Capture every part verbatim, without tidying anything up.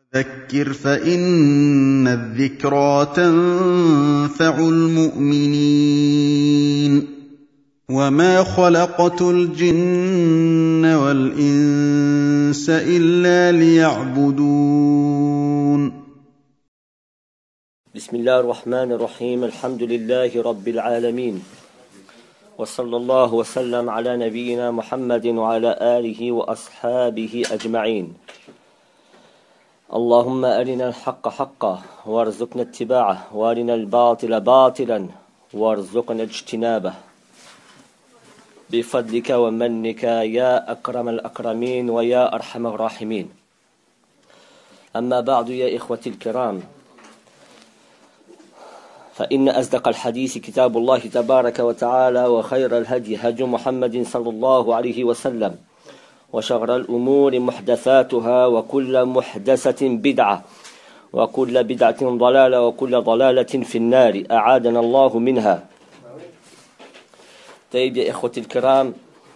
ذكر فإن الذكرى تنفع المؤمنين وما خلقت الجن والإنس إلا ليعبدون بسم الله الرحمن الرحيم الحمد لله رب العالمين وصلى الله وسلم على نبينا محمد وعلى آله وأصحابه أجمعين اللهم أرنا الحق حقا وارزقنا اتباعه وارنا الباطل باطلا وارزقنا اجتنابه بفضلك ومنك يا أكرم الأكرمين ويا أرحم الراحمين. أما بعد يا إخوتي الكرام، فإن أصدق الحديث كتاب الله تبارك وتعالى وخير الهدي هدي محمد صلى الله عليه وسلم وشر الأمور محدثاتها وكل محدثة بدعة وكل بدعة ضلالة وكل ضلالة في النار أعاذنا الله منها. طيب يا إخوتي الكرام،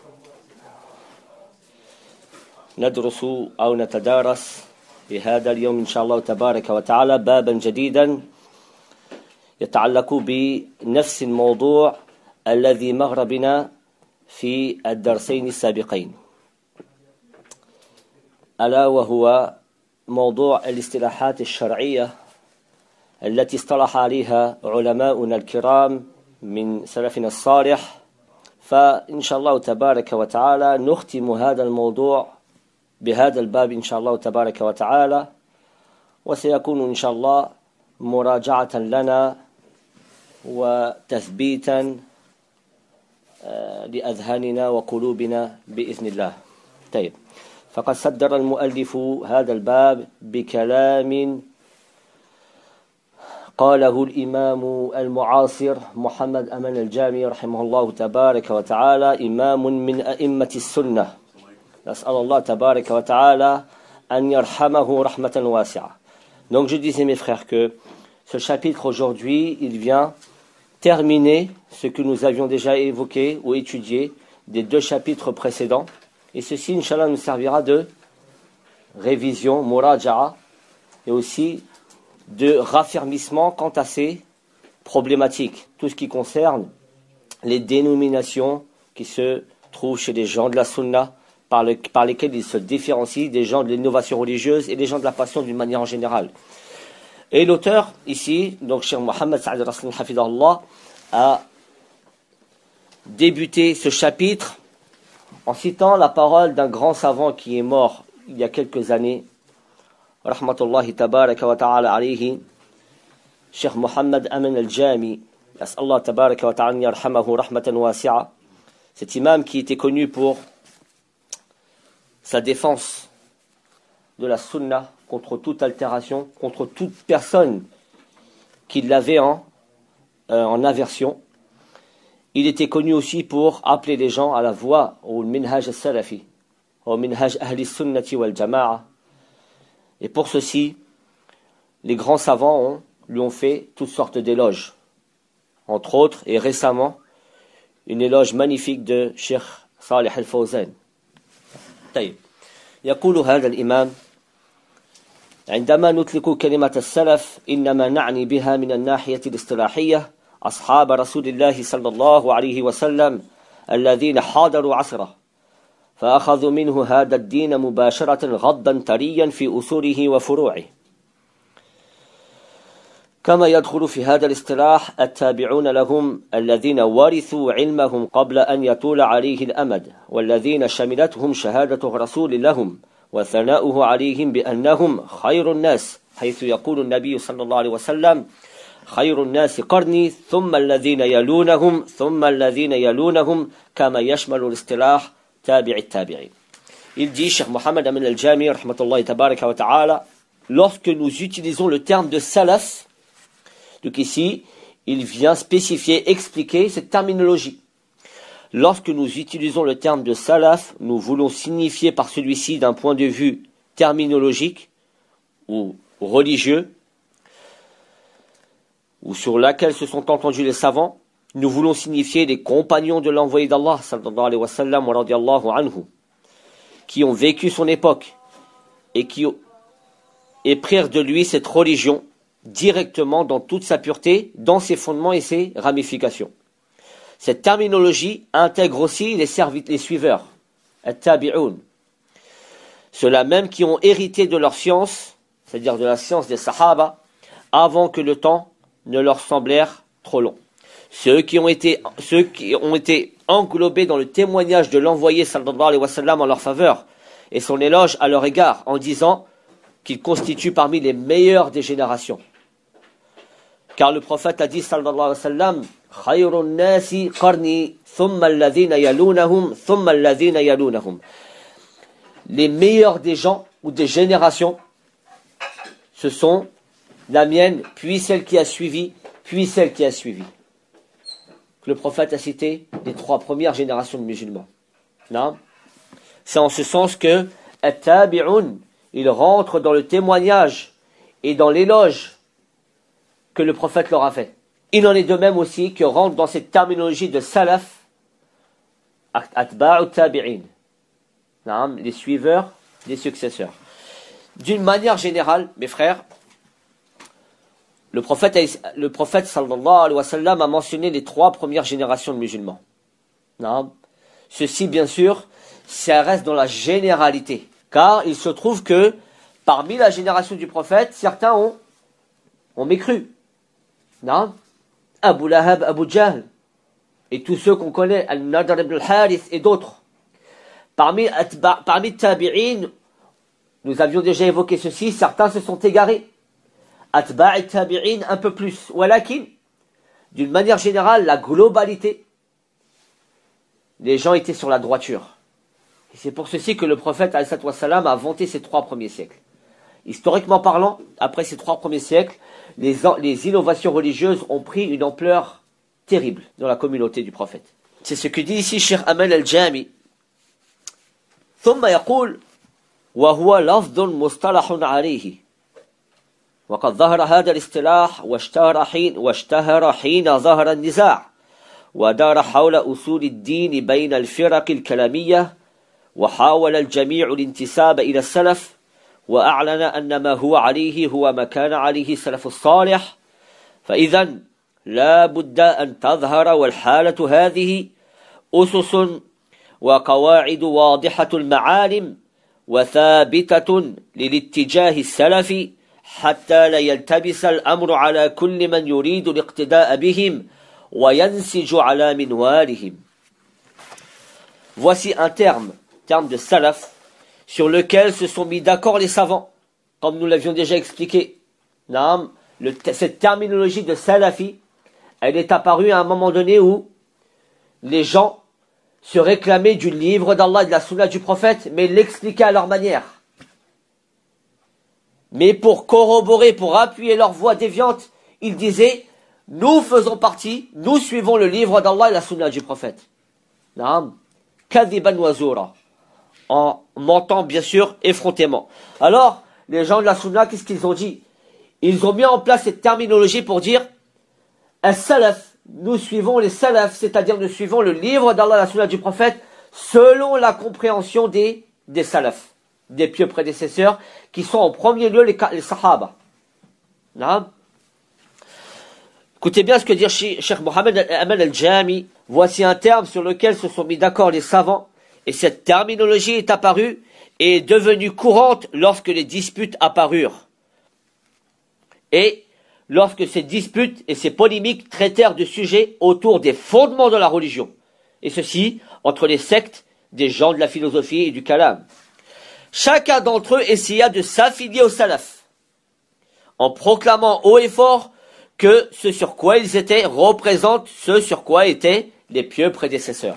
ندرس أو نتدارس في هذا اليوم إن شاء الله تبارك وتعالى بابا جديدا يتعلق بنفس الموضوع الذي مر بنا في الدرسين السابقين، ألا وهو موضوع الاصطلاحات الشرعية التي اصطلح عليها علماؤنا الكرام من سلفنا الصالح. فإن شاء الله تبارك وتعالى نختم هذا الموضوع بهذا الباب إن شاء الله تبارك وتعالى، وسيكون إن شاء الله مراجعة لنا وتثبيتا لأذهاننا وقلوبنا بإذن الله. طيب، فقد صدر المؤلف هذا الباب بكلام قاله الإمام المعاصر محمد أمن الجامي رحمه الله تبارك وتعالى، إمام من أئمة السنة. نسأل الله تبارك وتعالى أن يرحمه رحمة واسعة. Donc je disais mes frères que ce chapitre aujourd'hui, il vient terminer ce que nous avions déjà évoqué ou étudié des deux chapitres précédents. Et ceci, Inch'Allah, nous servira de révision, muraja'a, et aussi de raffermissement quant à ces problématiques. Tout ce qui concerne les dénominations qui se trouvent chez les gens de la sunna, par, le, par lesquels ils se différencient des gens de l'innovation religieuse et des gens de la passion d'une manière en général. Et l'auteur, ici, donc Cheikh Mohammed Saad Raslan Hafidahullah, a débuté ce chapitre en citant la parole d'un grand savant qui est mort il y a quelques années, rahmatullahi tabaraka wa ta'ala alayhi, Cheikh Mohammed Amin al-Jami, yas'allah tabaraka wa ta'ala yarhamahu rahmatan wasi'a. Cet imam qui était connu pour sa défense de la sunna contre toute altération, contre toute personne qui l'avait en, euh, en aversion. Il était connu aussi pour appeler les gens à la voie au minhaj al-salafi, au minhaj ahli sunnati wal jama'a. Et pour ceci, les grands savants ont, lui ont fait toutes sortes d'éloges. Entre autres, et récemment, une éloge magnifique de Cheikh Salih al-Fawzan. طيب، يقول هذا الإمام: عندما نطلق كلمة السلف إنما نعني بها من الناحية الاصطلاحية أصحاب رسول الله صلى الله عليه وسلم الذين حاضروا عصره فأخذوا منه هذا الدين مباشرة غضا طريا في أصوله وفروعه، كما يدخل في هذا الاصطلاح التابعون لهم الذين ورثوا علمهم قبل أن يطول عليه الأمد، والذين شملتهم شهادة الرسول لهم وثناؤه عليهم بأنهم خير الناس، حيث يقول النبي صلى الله عليه وسلم: خير الناس قرني ثم الذين يلونهم ثم الذين يلونهم، كما يشمل الاصطلاح تابع التابعين. Il dit, Cheikh Mohammed Amin al-Jami rahmatullahi tabaraka wa ta'ala, lorsque nous utilisons le terme de salaf, donc ici, il vient spécifier, expliquer cette terminologie. Lorsque nous utilisons le terme de salaf, nous voulons signifier par celui-ci d'un point de vue terminologique ou religieux, ou sur laquelle se sont entendus les savants, nous voulons signifier les compagnons de l'envoyé d'Allah, sallallahu alayhi wa sallam, wa radiyallahu anhu, qui ont vécu son époque et qui et prirent de lui cette religion directement dans toute sa pureté, dans ses fondements et ses ramifications. Cette terminologie intègre aussi les, servi- les suiveurs, at-tabi'un, ceux-là même qui ont hérité de leur science, c'est-à-dire de la science des sahaba, avant que le temps ne leur semblèrent trop long. Ceux qui ont été, ceux qui ont été englobés dans le témoignage de l'envoyé sallallahu alayhi wa sallam en leur faveur et son éloge à leur égard en disant qu'ils constituent parmi les meilleurs des générations. Car le prophète a dit sallallahu alayhi wa sallam, khayrun nasi qarni thumma alladhina yalunahum thumma alladhina yalunahum. Les meilleurs des gens ou des générations, ce sont la mienne, puis celle qui a suivi, puis celle qui a suivi. Le prophète a cité les trois premières générations de musulmans. Non? C'est en ce sens que at-tabi'un, il rentre dans le témoignage et dans l'éloge que le prophète leur a fait. Il en est de même aussi que rentre dans cette terminologie de salaf, atba'u tabi'in, non? Les suiveurs, les successeurs. D'une manière générale, mes frères, Le prophète, le prophète sallallahu alayhi wa sallam a mentionné les trois premières générations de musulmans. Non. Ceci, bien sûr, ça reste dans la généralité. Car il se trouve que parmi la génération du prophète, certains ont, ont mécru. Non. Abu Lahab, Abu Jahl, et tous ceux qu'on connaît, Al-Nadr ibn al-Harith et d'autres. Parmi, parmi Tabi'in, nous avions déjà évoqué ceci, certains se sont égarés. Atba' tabi'in un peu plus. Walakin, d'une manière générale, la globalité, les gens étaient sur la droiture. Et c'est pour ceci que le prophète alayhi wa sallam a vanté ces trois premiers siècles. Historiquement parlant, après ces trois premiers siècles, les, les innovations religieuses ont pris une ampleur terrible dans la communauté du prophète. C'est ce que dit ici Cheikh Amal al-Jami. ثم يقول وهو لفظ مصطلح عليه وقد ظهر هذا الاصطلاح واشتهر حين واشتهر حين ظهر النزاع ودار حول أصول الدين بين الفرق الكلامية وحاول الجميع الانتساب إلى السلف وأعلن أن ما هو عليه هو ما كان عليه السلف الصالح فإذا لا بد أن تظهر والحالة هذه أسس وقواعد واضحة المعالم وثابتة للاتجاه السلفي حتى لا يلتبس الأمر على كل من يريد الاقتداء بهم وينسج على منوالهم. Voici un terme, terme de salaf, sur lequel se sont mis d'accord les savants, comme nous l'avions déjà expliqué. Non, le, cette terminologie de salafi, elle est apparue à un moment donné où les gens se réclamaient du livre d'Allah et de la sunna du prophète, mais l'expliquaient à leur manière. Mais pour corroborer, pour appuyer leur voix déviante, ils disaient, nous faisons partie, nous suivons le livre d'Allah et la sunna du prophète. Naam, kadiban wa zura, en mentant bien sûr effrontément. Alors, les gens de la sunna, qu'est-ce qu'ils ont dit? Ils ont mis en place cette terminologie pour dire, as-salaf, nous suivons les salafs, c'est-à-dire nous suivons le livre d'Allah et la sunna du prophète, selon la compréhension des, des salafs, des pieux prédécesseurs, qui sont en premier lieu les, les sahaba. Non? Écoutez bien ce que dit Cheikh Mohammed Amal al-Jami. Voici un terme sur lequel se sont mis d'accord les savants, et cette terminologie est apparue et est devenue courante lorsque les disputes apparurent. Et lorsque ces disputes et ces polémiques traitèrent de sujets autour des fondements de la religion, et ceci entre les sectes des gens de la philosophie et du kalam. Chacun d'entre eux essaya de s'affilier au salaf, en proclamant haut et fort que ce sur quoi ils étaient représente ce sur quoi étaient les pieux prédécesseurs.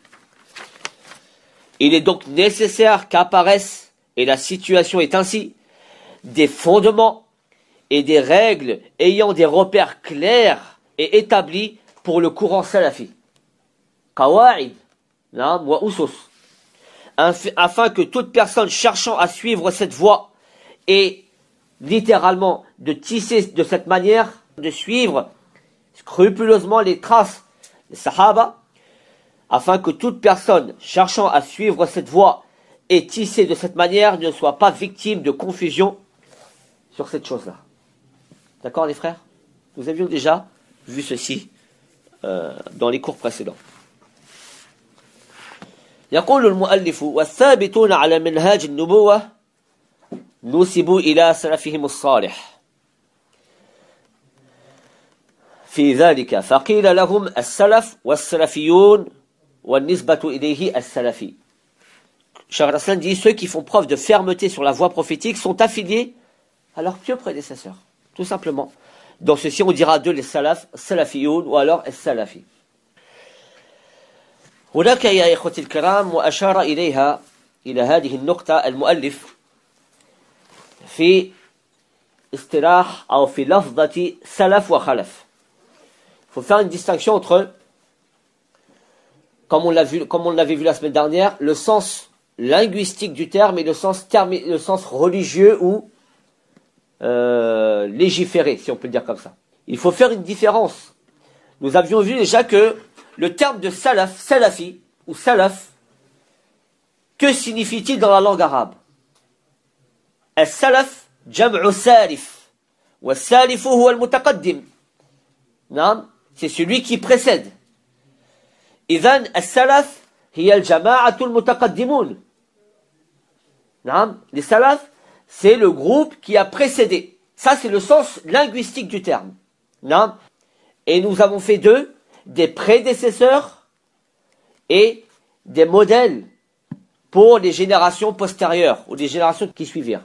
Il est donc nécessaire qu'apparaissent, et la situation est ainsi, des fondements et des règles ayant des repères clairs et établis pour le courant salafi. Qawa'id, wa usus. Afin que toute personne cherchant à suivre cette voie et littéralement de tisser de cette manière, de suivre scrupuleusement les traces des sahaba, afin que toute personne cherchant à suivre cette voie et tisser de cette manière ne soit pas victime de confusion sur cette chose-là. D'accord les frères? Nous avions déjà vu ceci euh, dans les cours précédents. يقول المؤلف والثابتون على منهاج النبوة نسبوا إلى سلفهم الصالح في ذلك فقيل لهم السلف والسلفيون والنسبة إليه السلفي. Cheikh Raslan dit ceux qui font preuve de fermeté sur la voie prophétique sont affiliés à leurs pieux prédécesseurs, tout simplement. Dans ceci, on dira d'eux les salaf, salafiyoun ou alors as-salafi. هناك يا إخوتي الكرام وأشار إليها إلى هذه النقطة المؤلف في اصطلاح أو في لفظة سلف وخلف. Il faut faire une distinction entre, comme on l'a vu, comme on l'avait vu la semaine dernière, le sens linguistique du terme et le sens, termi, le sens religieux ou euh, légiféré, si on peut le dire comme ça. Il faut faire une différence. Nous avions vu déjà que le terme de salaf, salafi ou salaf, que signifie-t-il dans la langue arabe? Al-salaf, jam'u salif. Wa salifu huwa al-mutaqaddim. Non, c'est celui qui précède. Idhan, al-salaf, hiya al-jama'atu al-mutaqaddimun. Non, les salaf, c'est le groupe qui a précédé. Ça, c'est le sens linguistique du terme. Non. Et nous avons fait d'eux des prédécesseurs et des modèles pour les générations postérieures ou les générations qui suivirent.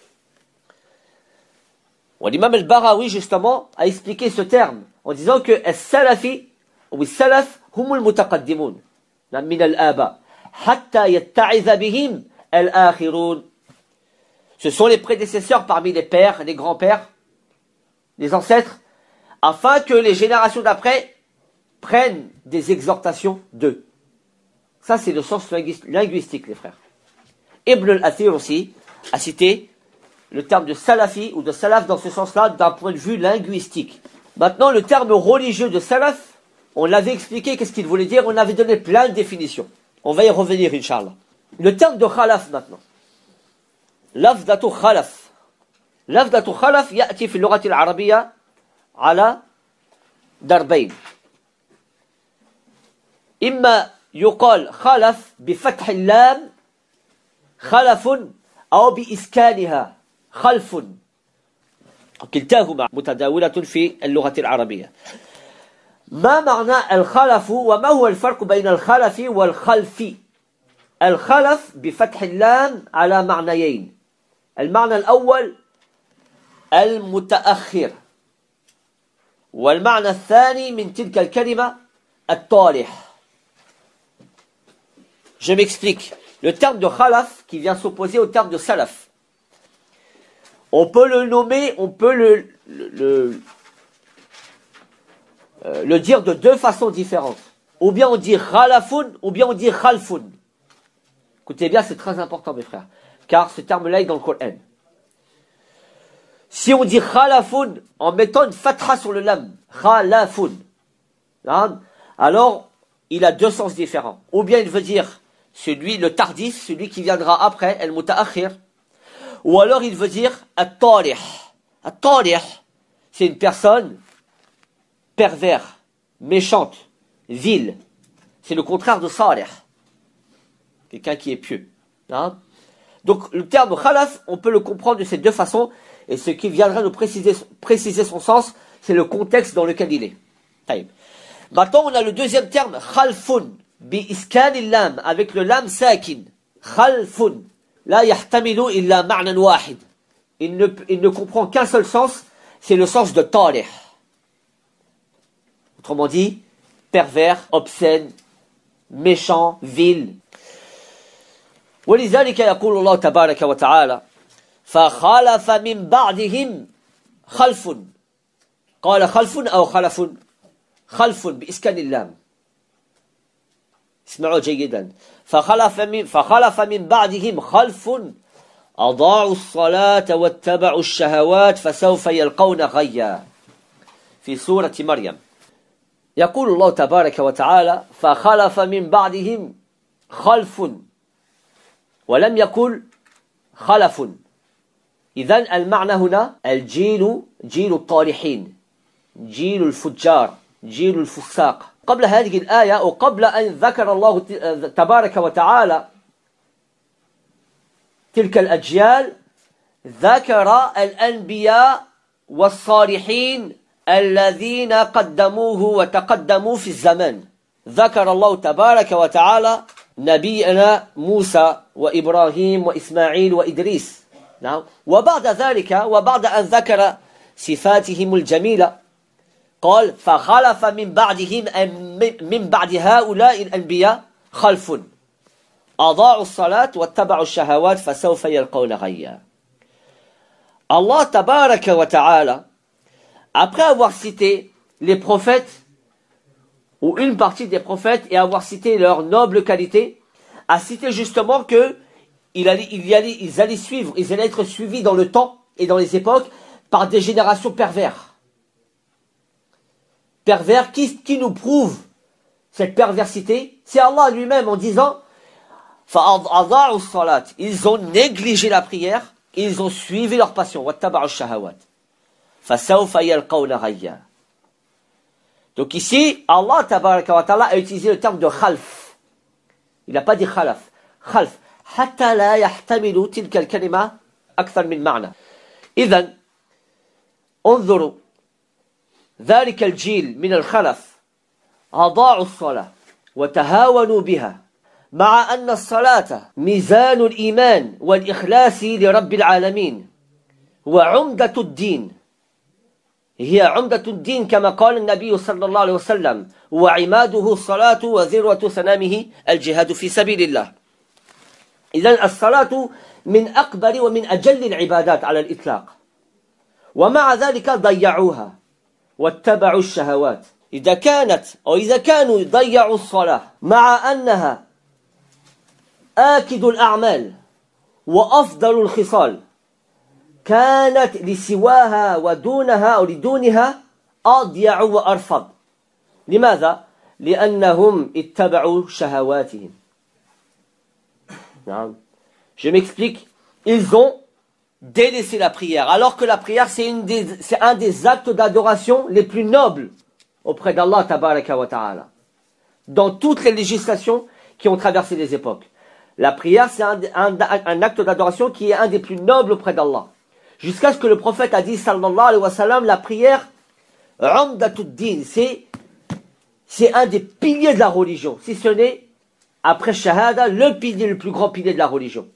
L'imam al-Barawi, justement, a expliqué ce terme en disant que al-salafi ou al-salaf humul mutaqaddimun min al-aba hatta yatta'iza bihim al-akhirun. Ce sont les prédécesseurs parmi les pères, les grands-pères, les ancêtres, afin que les générations d'après prennent des exhortations d'eux. Ça, c'est le sens linguistique, les frères. Ibn al-Athir aussi a cité le terme de salafi ou de salaf dans ce sens-là d'un point de vue linguistique. Maintenant, le terme religieux de salaf, on l'avait expliqué, qu'est-ce qu'il voulait dire? On avait donné plein de définitions. On va y revenir, Inch'Allah. Le terme de khalaf maintenant. لفظة خلف لفظة خلف يأتي في اللغة العربية على ضربين إما يقال خلف بفتح اللام خلف أو بإسكانها خلف كلتاهما متداولة في اللغة العربية. ما معنى الخلف وما هو الفرق بين الخلف والخلف؟ الخلف بفتح اللام على معنيين. المعنى الأول المتأخر والمعنى الثاني من تلك الكلمة الطالح. Je m'explique. Le terme de khalaf qui vient s'opposer au terme de salaf. On peut le nommer, on peut le, le, le, euh, le dire de deux façons différentes. Ou bien on dit khalafun, ou bien on dit khalfun. Écoutez bien, c'est très important mes frères. Car ce terme-là est dans le Coran. Si on dit khalafun en mettant une fatha sur le lam, khalafun, alors il a deux sens différents. Ou bien il veut dire celui, le tardif, celui qui viendra après, el mutaakhir. Ou alors il veut dire at-talih. At-talih, c'est une personne pervers, méchante, vile. C'est le contraire de salih. Quelqu'un qui est pieux. Hein? Donc le terme khalaf, on peut le comprendre de ces deux façons, et ce qui viendra nous préciser, préciser son sens, c'est le contexte dans lequel il est. Taïb. Maintenant on a le deuxième terme, khalfun, bi iskanil lam, avec le lam sakin. Khalfun, la yahtamilu illa ma'nan wahid. Il ne, il ne comprend qu'un seul sens, c'est le sens de talih. Autrement dit, pervers, obscène, méchant, vil. ولذلك يقول الله تبارك وتعالى فخلف من بعدهم خلف قال خلف أو خلف خلف بإسكان اللام اسمعوا جيدا فخلف من, فخلف من بعدهم خلف أضاعوا الصلاة واتبعوا الشهوات فسوف يلقون غيا في سورة مريم يقول الله تبارك وتعالى فخلف من بعدهم خلف ولم يقل خلف إذن المعنى هنا الجيل جيل الطالحين جيل الفجار جيل الفساق. قبل هذه الآية وقبل أن ذكر الله تبارك وتعالى تلك الأجيال ذكر الأنبياء والصالحين الذين قدموه وتقدموا في الزمان. ذكر الله تبارك وتعالى نبينا موسى وإبراهيم وإسماعيل وإدريس. نعم. وبعد ذلك وبعد أن ذكر صفاتهم الجميلة قال فخلف من بعدهم من بعد هؤلاء الأنبياء خلف أضاعوا الصلاة واتبعوا الشهوات فسوف يلقون غيا. Allah tabaraka wa ta'ala, après avoir cité les prophètes ou une partie des prophètes et avoir cité leurs nobles qualités, a cité justement que il allait, il y allait, ils allaient suivre, ils allaient être suivis dans le temps et dans les époques par des générations pervers. Pervers qui, qui nous prouve cette perversité, c'est Allah lui-même en disant فَأَضَاعُوا الصَّلَاةِ, ils ont négligé la prière, ils ont suivi leur passion. وَاتَّبَعُوا الشَّهَوَاتِ فَسَوْفَ يَلْقَوْنَ غَيًّا. Donc ici, Allah tabaraka wa ta'ala a utilisé le terme de khalf. Il n'a pas dit khalaf. Khalf. حتى لا يحتمل تلك الكلمة أكثر من معنى. إذن انظروا ذلك الجيل من الخلف أضاعوا الصلاة وتهاونوا بها مع أن الصلاة ميزان الإيمان والإخلاص لرب العالمين وعمدة الدين. هي عمدة الدين كما قال النبي صلى الله عليه وسلم وعماده الصلاة وذروة سنامه الجهاد في سبيل الله. إذن الصلاة من أكبر ومن أجل العبادات على الإطلاق ومع ذلك ضيعوها واتبعوا الشهوات. إذا كانت أو إذا كانوا ضيعوا الصلاة مع أنها آكد الأعمال وأفضل الخصال كانت لسواها ودونها أو لدونها أضيع وأرفض. لماذا؟ لأنهم اتبعوا شهواتهم. Je m'explique. Ils ont délaissé la prière, alors que la prière c'est, une des, c'est un des actes d'adoration les plus nobles auprès d'Allah tabaraka wa ta'ala. Dans toutes les législations qui ont traversé les époques, la prière c'est un, un, un acte d'adoration qui est un des plus nobles auprès d'Allah. Jusqu'à ce que le prophète a dit sallallahu alayhi wa sallam, la prière umdatud din, c'est c'est un des piliers de la religion, si ce n'est après shahada le pilier, le plus grand pilier de la religion.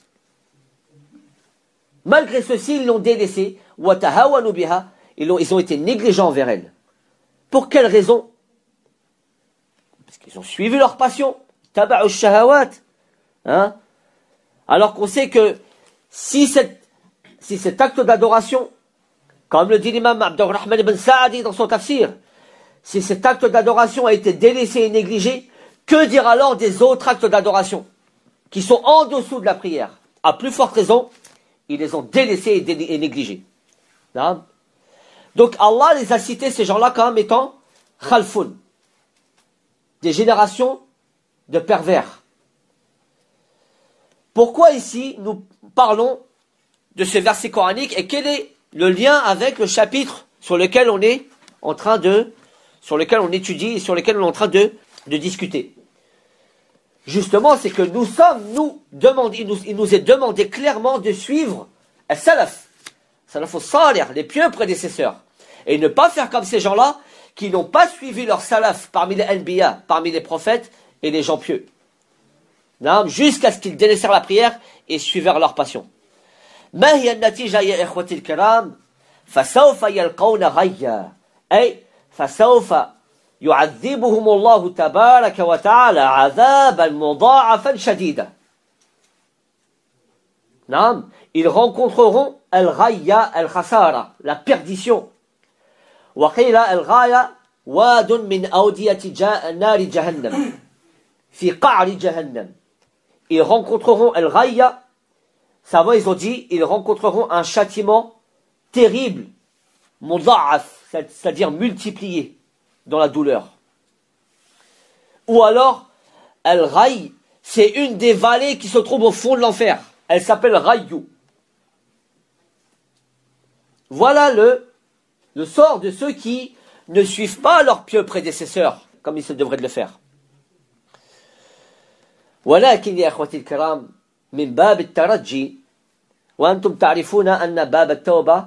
Malgré ceci, ils l'ont délaissé, ils ont, ils ont été négligents envers elle. Pour quelle raison? Parce qu'ils ont suivi leur passion, taba'u shahawat, hein? Alors qu'on sait que si, cette, si cet acte d'adoration, comme le dit l'imam Abdurrahman ibn Sa'adi dans son tafsir, si cet acte d'adoration a été délaissé et négligé, que dire alors des autres actes d'adoration qui sont en dessous de la prière? À plus forte raison, ils les ont délaissés et, dé et négligés. Non? Donc Allah les a cités, ces gens-là, comme étant khalfoun, des générations de pervers. Pourquoi ici nous parlons de ce verset coranique et quel est le lien avec le chapitre sur lequel on est en train de, sur lequel on étudie et sur lequel on est en train de, de discuter? Justement, c'est que nous sommes, nous, demandés, il, nous, il nous est demandé clairement de suivre al-salaf, salaf al-salih, les pieux prédécesseurs, et ne pas faire comme ces gens-là qui n'ont pas suivi leur salaf parmi les anbiya, parmi les prophètes et les gens pieux, jusqu'à ce qu'ils délaissèrent la prière et suivèrent leur passion. ما هي النتيجة يا إخوتي الكرام؟ فسوف يلقون غيا، أي فسوف يعذبهم الله تبارك وتعالى عذابا مضاعفا شديدا. نعم، ils rencontreront al-ghayya al-khasara, la perdition. وقيل الغاية واد من أودية نار جهنم في قعر جهنم. Ils rencontreront al-ghayya, savants ils ont dit, ils rencontreront un châtiment terrible, mudha'af, c'est-à-dire multiplié dans la douleur. Ou alors, Al-Ghayy, c'est une des vallées qui se trouve au fond de l'enfer. Elle s'appelle Ghayyu. Voilà le, le sort de ceux qui ne suivent pas leurs pieux prédécesseurs, comme ils se devraient de le faire. ولكن يا أخوتي الكرام من باب الترجي وأنتم تعرفون أن باب التوبة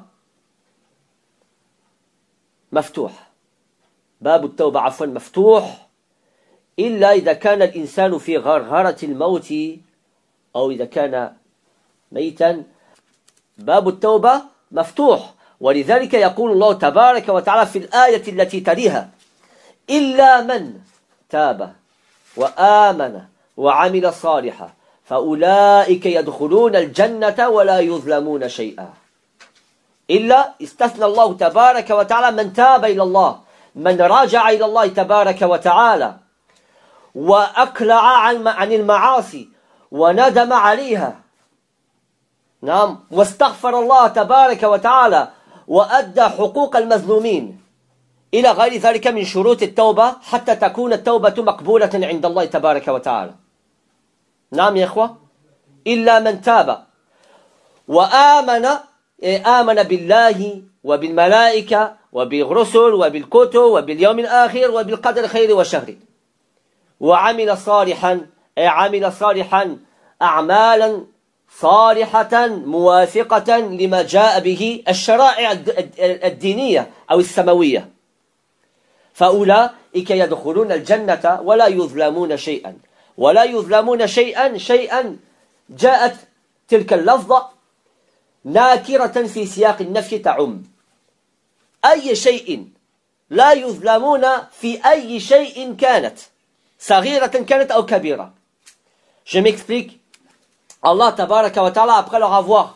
مفتوح باب التوبة عفوا مفتوح إلا إذا كان الإنسان في غرغرة الموت أو إذا كان ميتا باب التوبة مفتوح ولذلك يقول الله تبارك وتعالى في الآية التي تليها إلا من تاب وآمن وعمل صالحا فأولئك يدخلون الجنة ولا يظلمون شيئا إلا استثنى الله تبارك وتعالى من تاب إلى الله من راجع إلى الله تبارك وتعالى وأقلع عن المعاصي وندم عليها نعم واستغفر الله تبارك وتعالى وأدى حقوق المظلومين إلى غير ذلك من شروط التوبة حتى تكون التوبة مقبولة عند الله تبارك وتعالى نعم يا إخوة إلا من تاب وآمن آمن بالله وبالملائكة وبالرسل وبالكتب وباليوم الآخر وبالقدر خير وشر وعمل صالحا أي عمل صالحا أعمالا صالحة موافقة لما جاء به الشرائع الدينية أو السماوية فأولئك يدخلون الجنة ولا يظلمون شيئا ولا يظلمون شيئا شيئا جاءت تلك اللفظة ناكرة في سياق النفي تعم أي شيء لا يظلمون في أي شيء كانت صغيرة كانت أو كبيرة. Je m'explique. Allah tabaraka wa ta'ala, après leur avoir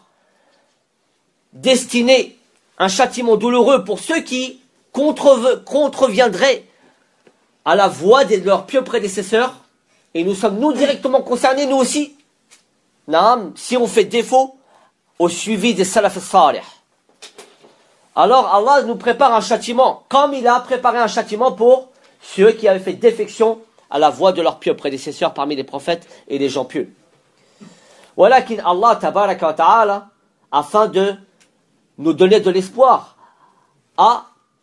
destiné un châtiment douloureux pour ceux qui contre, contreviendraient à la voie de leurs pieux prédécesseurs, et nous sommes nous directement concernés, nous aussi, naam, si on fait défaut au suivi des salaf salih. Alors Allah nous prépare un châtiment, comme il a préparé un châtiment pour ceux qui avaient fait défection à la voie de leurs pieux prédécesseurs parmi les prophètes et les gens pieux. Voilà qu'Allah tabaraka wa ta'ala, afin de nous donner de l'espoir, a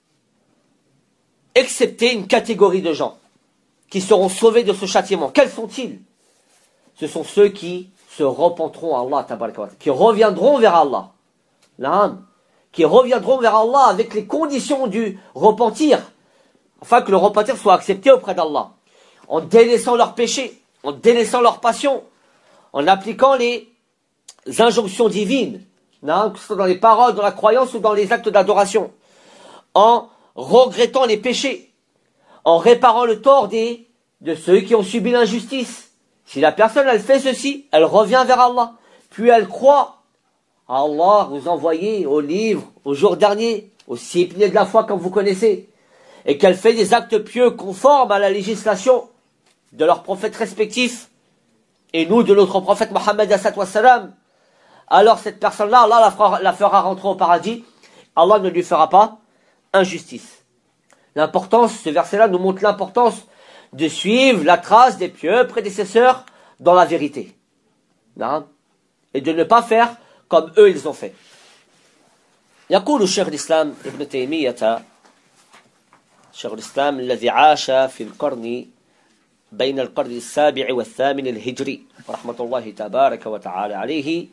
accepté une catégorie de gens qui seront sauvés de ce châtiment. Quels sont-ils? Ce sont ceux qui se repenteront à Allah tabaraka wa ta'ala, qui reviendront vers Allah. L'âme, qui reviendront vers Allah avec les conditions du repentir, afin que le repentir soit accepté auprès d'Allah, en délaissant leurs péchés, en délaissant leurs passions, en appliquant les injonctions divines, hein, que ce soit dans les paroles, dans la croyance ou dans les actes d'adoration, en regrettant les péchés, en réparant le tort des, de ceux qui ont subi l'injustice. Si la personne, elle fait ceci, elle revient vers Allah, puis elle croit à Allah, vous envoyez au livre, au jour dernier, aux six piliers de la foi comme vous connaissez, et qu'elle fait des actes pieux conformes à la législation de leurs prophètes respectifs, et nous de notre prophète Mohammed sallallahu alayhi wa sallam, alors cette personne-là, Allah la fera, la fera rentrer au paradis, Allah ne lui fera pas injustice. L'importance, ce verset-là nous montre l'importance de suivre la trace des pieux prédécesseurs dans la vérité. Non? Et de ne pas faire comme eux ils ont fait. يقول الشيخ الإسلام ابن تيمية شيخ الإسلام الذي عاش في القرن بين القرن السابع والثامن الهجري رحمة الله تبارك وتعالى عليه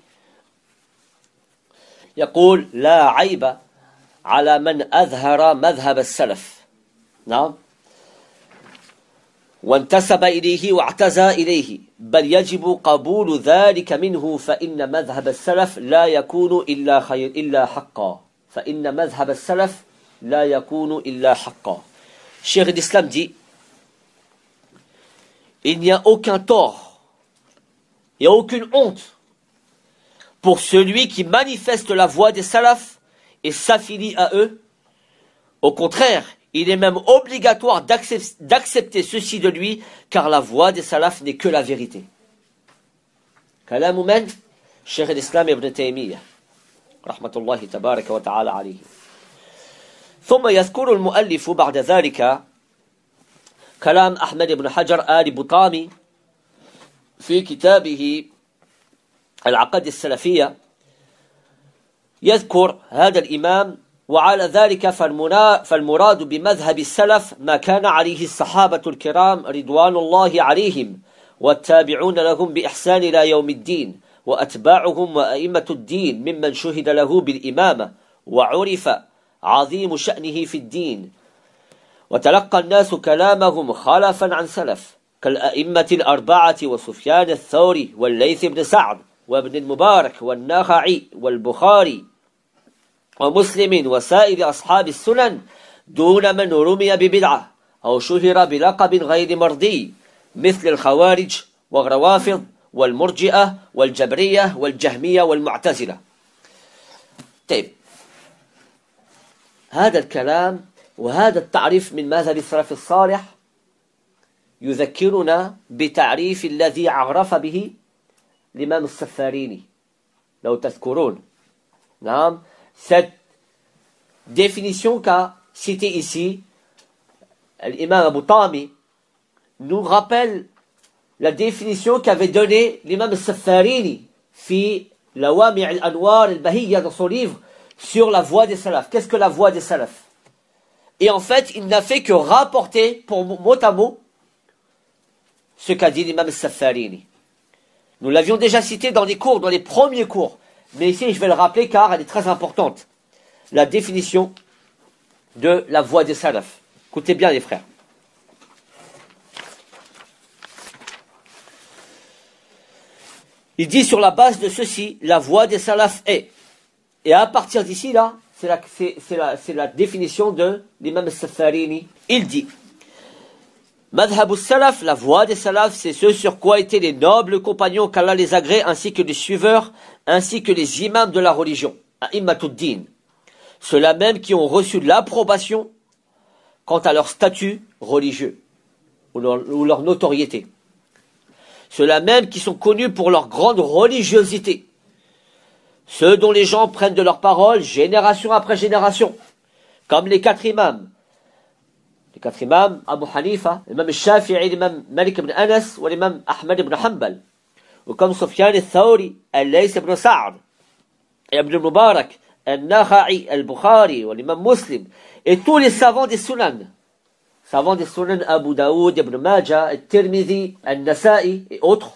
يقول لا عيب على من أظهر مذهب السلف نعم وانتسب إليه واعتزى إليه بل يجب قبول ذلك منه فإن مذهب السلف لا يكون إلا خير إلا حقا فإن مذهب السلف لا يكون إلا حقا. Cheikh l'Islam dit il n'y a aucun tort et aucune honte pour celui qui manifeste la voie des salafs et s'affilie à eux. Au contraire, il est même obligatoire d'accepter ceci de lui, car la voie des salafs n'est que la vérité. Kalam man Cheikh l'Islam ibn Taymiyyah rahmatullahi tabaraka wa ta'ala alayhi. ثم يذكر المؤلف بعد ذلك كلام أحمد بن حجر آل بطامي في كتابه العقد السلفية يذكر هذا الإمام وعلى ذلك فالمراد بمذهب السلف ما كان عليه الصحابة الكرام رضوان الله عليهم والتابعون لهم بإحسان إلى يوم الدين وأتباعهم وأئمة الدين ممن شهد له بالإمامة وعرف عظيم شأنه في الدين وتلقى الناس كلامهم خلفا عن سلف كالأئمة الأربعة وسفيان الثوري والليث بن سعد وابن المبارك والنخعي والبخاري ومسلم وسائر أصحاب السنن دون من رمي ببدعة أو شهر بلقب غير مرضي مثل الخوارج والروافض والمرجئة والجبرية والجهمية والمعتزلة. طيب هذا الكلام وهذا التعريف من مذهب السلف الصالح يذكرنا بتعريف الذي عرف به الإمام السفاريني لو تذكرون. نعم cette définition qu'a cité ici l'imam Abu Tami nous rappelle la définition qu'avait donnée l'imam Safarini fi Lawami' al-Anwar al-Bahiyya dans son livre sur la voie des salafs. Qu'est-ce que la voie des salafs? Et en fait, il n'a fait que rapporter pour mot à mot ce qu'a dit l'imam Safarini. Nous l'avions déjà cité dans les cours, dans les premiers cours. Mais ici, je vais le rappeler car elle est très importante. La définition de la voie des salafs. Écoutez bien les frères. Il dit sur la base de ceci, la voie des salafs est. Et à partir d'ici, là, c'est la, c'est, c'est la, c'est la définition de l'imam Safarini. Il dit, Madhab al-Salaf, la voie des salafs, c'est ce sur quoi étaient les nobles compagnons qu'Allah les agrée, ainsi que les suiveurs, ainsi que les imams de la religion, a'immatud-din. Ceux-là même qui ont reçu l'approbation quant à leur statut religieux, ou leur, ou leur notoriété. Ceux-là même qui sont connus pour leur grande religiosité. Ceux dont les gens prennent de leurs paroles génération après génération, comme les quatre imams. Les quatre imams, Abu Hanifa, l'imam Shafi'i, l'imam Malik ibn Anas, ou l'imam Ahmad ibn Hanbal. Ou comme Sufyan al-Thawri, al-Lays ibn Sa'd, Ibn al-Mubarak, al-Nakha'i, al-Bukhari, ou l'imam Muslim, et tous les savants des Sunan. Savants des Sunan, Abu Daoud, Ibn Majah, al-Tirmidhi, al-Nasa'i, et autres.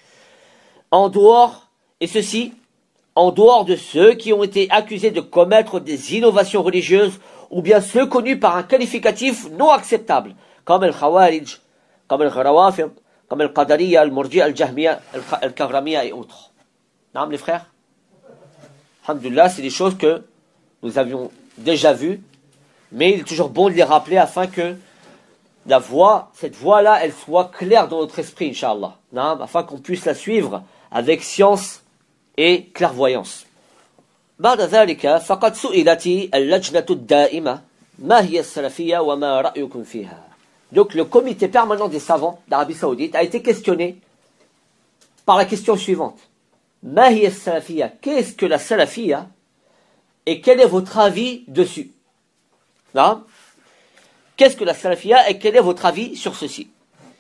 En dehors, et ceci, en dehors de ceux qui ont été accusés de commettre des innovations religieuses, ou bien ceux connus par un qualificatif non acceptable, comme le Khawarij, comme le Rawafid, comme le Qadariya, le Murji, le Jahmiya, le Kahramiya et autres. Non, les frères? Alhamdulillah, c'est des choses que nous avions déjà vues, mais il est toujours bon de les rappeler afin que la voie, cette voie-là, elle soit claire dans notre esprit, Inch'Allah. Non, afin qu'on puisse la suivre avec science et clairvoyance. بعد ذلك فقد سئلت اللجنة الدائمة ما هي السلفية وما رأيكم فيها. Donc le comité permanent des savants d'Arabie Saoudite a été questionné par la question suivante. ما هي السلفية? Qu'est-ce que la salafia et quel est votre avis dessus? Non? Qu'est-ce que la salafia et quel est votre avis sur ceci?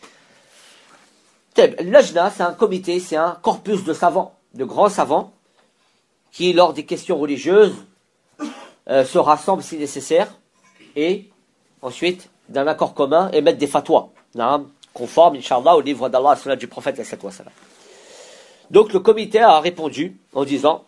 L'Ajna, c'est un comité, c'est un corpus de savants, de grands savants, qui, lors des questions religieuses, euh, se rassemblent si nécessaire, et ensuite, d'un accord commun, émettent des fatwas, conformes, Inch'Allah, au livre d'Allah, à du prophète, et cetera. Donc, le comité a répondu en disant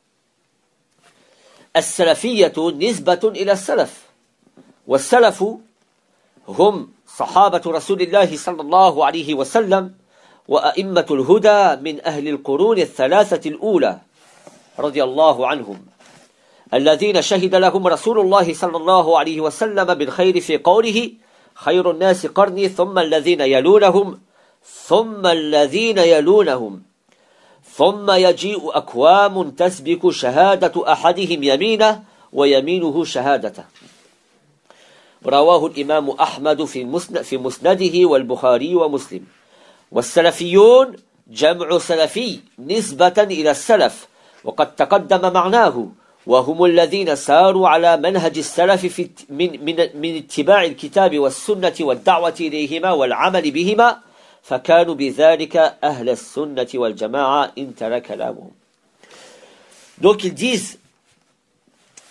As-salafiyyatu nisbatun ila salaf, wa salafu hum sahabatu rasulillahi sallallahu alayhi wa sallam, wa a'immatul huda min ahli al-qurun al-thalathati al-ula. رضي الله عنهم الذين شهد لهم رسول الله صلى الله عليه وسلم بالخير في قوله خير الناس قرني ثم الذين يلونهم ثم الذين يلونهم ثم يجيء أكوام تسبك شهادة أحدهم يمينه ويمينه شهادته. رواه الإمام أحمد في مسند في مسنده والبخاري ومسلم. والسلفيون جمع سلفي نسبة إلى السلف وقد تقدم معناه وهم الذين ساروا على منهج السلف في من, من, من اتباع الكتاب والسنة والدعوة إليهما والعمل بهما فكانوا بذلك أهل السنة والجماعة انتهى كلامهم. Donc ils disent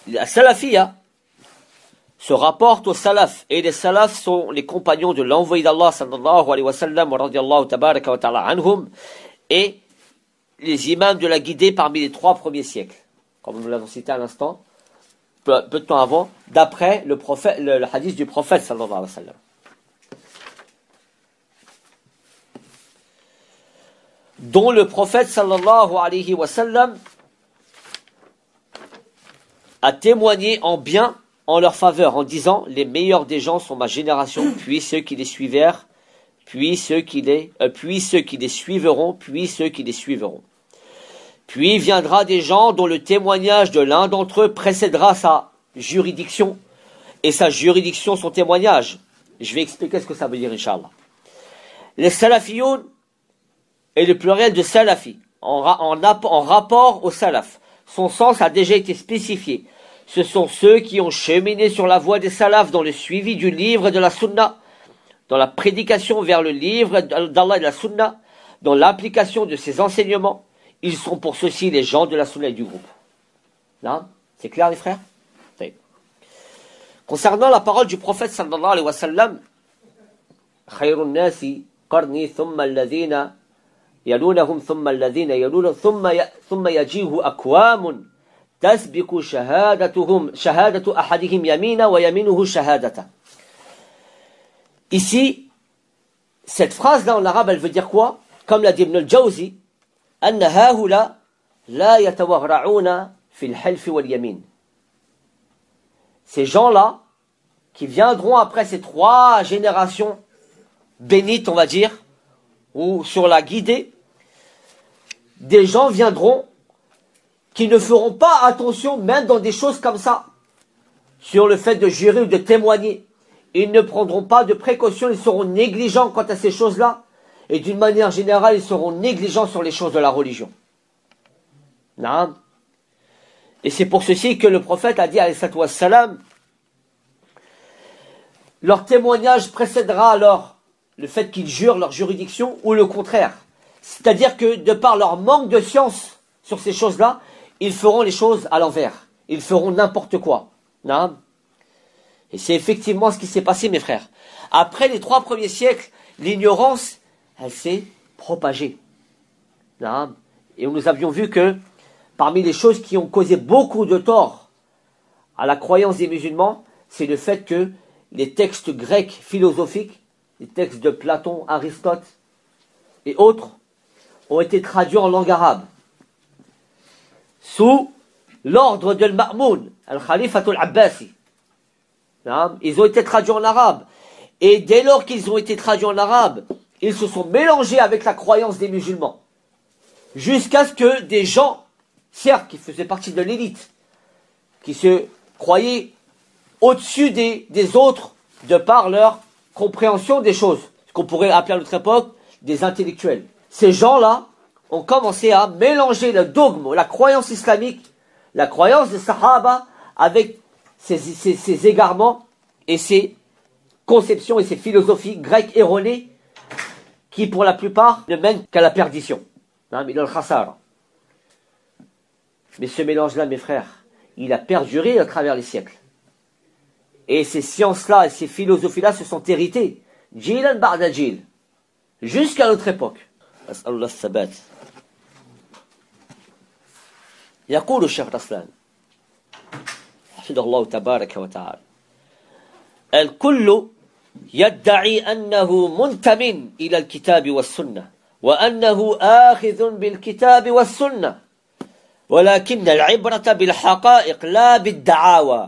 La salafiyya se rapporte aux salaf, et les salaf sont les compagnons de l'envoyé d'Allah sallallahu alayhi wa sallam wa radiyallahu tabaraka wa ta'ala anhum, et les imams de la guidée parmi les trois premiers siècles, comme nous l'avons cité à l'instant, peu, peu de temps avant, d'après le, prophète, le, le hadith du prophète sallallahu alayhi wa sallam. Dont le prophète sallallahu alayhi wa sallam a témoigné en bien en leur faveur, en disant: les meilleurs des gens sont ma génération, puis ceux qui les suivirent, puis ceux qui les, euh, puis ceux qui les suivront, puis ceux qui les suivront. Puis viendra des gens dont le témoignage de l'un d'entre eux précédera sa juridiction, et sa juridiction son témoignage. Je vais expliquer ce que ça veut dire, Inch'Allah. Les salafiyoun est le pluriel de salafi, en, en, en rapport au salaf. Son sens a déjà été spécifié. Ce sont ceux qui ont cheminé sur la voie des salafs dans le suivi du livre et de la sunna, dans la prédication vers le livre d'Allah et de la sunna, dans l'application de ses enseignements. Ils sont pour ceux-ci les gens de la sunna et du groupe. Là, c'est clair les frères? Concernant la parole du prophète sallallahu alayhi wa sallam, khayrun nasi qarni thumma alladhina yalunahum thumma alladhina yalunahum thumma thumma yajihu aqwamun tasbiqu shahadatuhum shahadatu ahadihim yamina wa yaminuhu shahadata. Ici, cette phrase-là en arabe, elle veut dire quoi? Comme l'a dit Ibn al-Jawzi, anna haula la yatawarra'una fil halfi wal yamin. Ces gens-là, qui viendront après ces trois générations bénites, on va dire, ou sur la guidée, des gens viendront qui ne feront pas attention, même dans des choses comme ça, sur le fait de jurer ou de témoigner. Ils ne prendront pas de précautions, ils seront négligents quant à ces choses-là, et d'une manière générale, ils seront négligents sur les choses de la religion. Non. Et c'est pour ceci que le prophète a dit, alayhi salatu wassalam, leur témoignage précédera alors le fait qu'ils jurent leur juridiction, ou le contraire. C'est-à-dire que de par leur manque de science sur ces choses-là, ils feront les choses à l'envers. Ils feront n'importe quoi. Non. Et c'est effectivement ce qui s'est passé, mes frères. Après les trois premiers siècles, l'ignorance, elle s'est propagée. Non. Et nous avions vu que parmi les choses qui ont causé beaucoup de tort à la croyance des musulmans, c'est le fait que les textes grecs philosophiques, les textes de Platon, Aristote et autres, ont été traduits en langue arabe. Sous l'ordre de Al-Ma'moun, Al-Khalifatul Abbasi. Ils ont été traduits en arabe. Et dès lors qu'ils ont été traduits en arabe, ils se sont mélangés avec la croyance des musulmans. Jusqu'à ce que des gens, certes, qui faisaient partie de l'élite, qui se croyaient au-dessus des, des autres, de par leur compréhension des choses, ce qu'on pourrait appeler à notre époque des intellectuels. Ces gens-là ont commencé à mélanger le dogme, la croyance islamique, la croyance des Sahaba, avec ces, ces, ces égarements et ces conceptions et ces philosophies grecques erronées qui, pour la plupart, ne mènent qu'à la perdition. Mais ce mélange-là, mes frères, il a perduré à travers les siècles. Et ces sciences-là et ces philosophies-là se sont héritées, jilan ba'da jil, jusqu'à notre époque. As'alullah as-sabat. يقول الشيخ رسلان حفظه الله تبارك وتعالى: الكل يدعي أنه منتمٍ إلى الكتاب والسنة وأنه آخذ بالكتاب والسنة ولكن العبرة بالحقائق لا بالدعاوى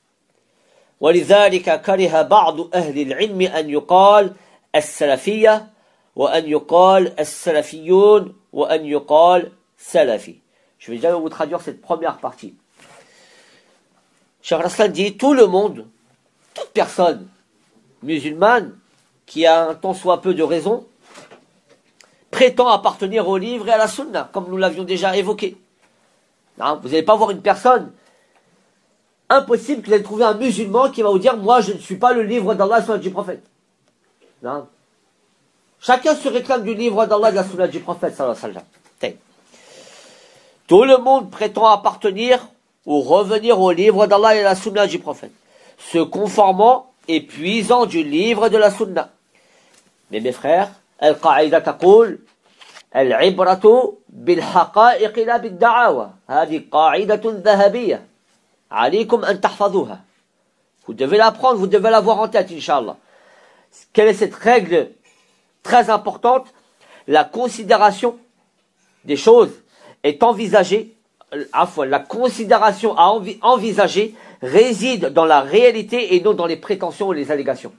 ولذلك كره بعض أهل العلم أن يقال السلفية وأن يقال السلفيون وأن يقال سلفي. Je vais déjà vous traduire cette première partie. Cheikh Raslan dit: tout le monde, toute personne musulmane qui a un tant soit peu de raison, prétend appartenir au livre et à la sunna, comme nous l'avions déjà évoqué. Non, vous n'allez pas voir une personne, impossible que vous allez trouver un musulman qui va vous dire: moi je ne suis pas le livre d'Allah et la sunna du prophète. Non. Chacun se réclame du livre d'Allah et de la sunna du prophète sallallahu alayhi wa sallam. Tout le monde prétend appartenir ou revenir au livre d'Allah et à la sunna du prophète, se conformant et puisant du livre de la sunna. Mais mes frères, al-qa'ida taqul al-ibratu bil-haqa'iq la bid-da'awa. Hadi qa'idatun dhahabiyya. Alaykum an tahfazuha. Vous devez l'apprendre, vous devez l'avoir en tête, Inch'Allah. Quelle est cette règle très importante? La considération des choses est envisagée, la considération à envi envisager réside dans la réalité et non dans les prétentions ou les allégations.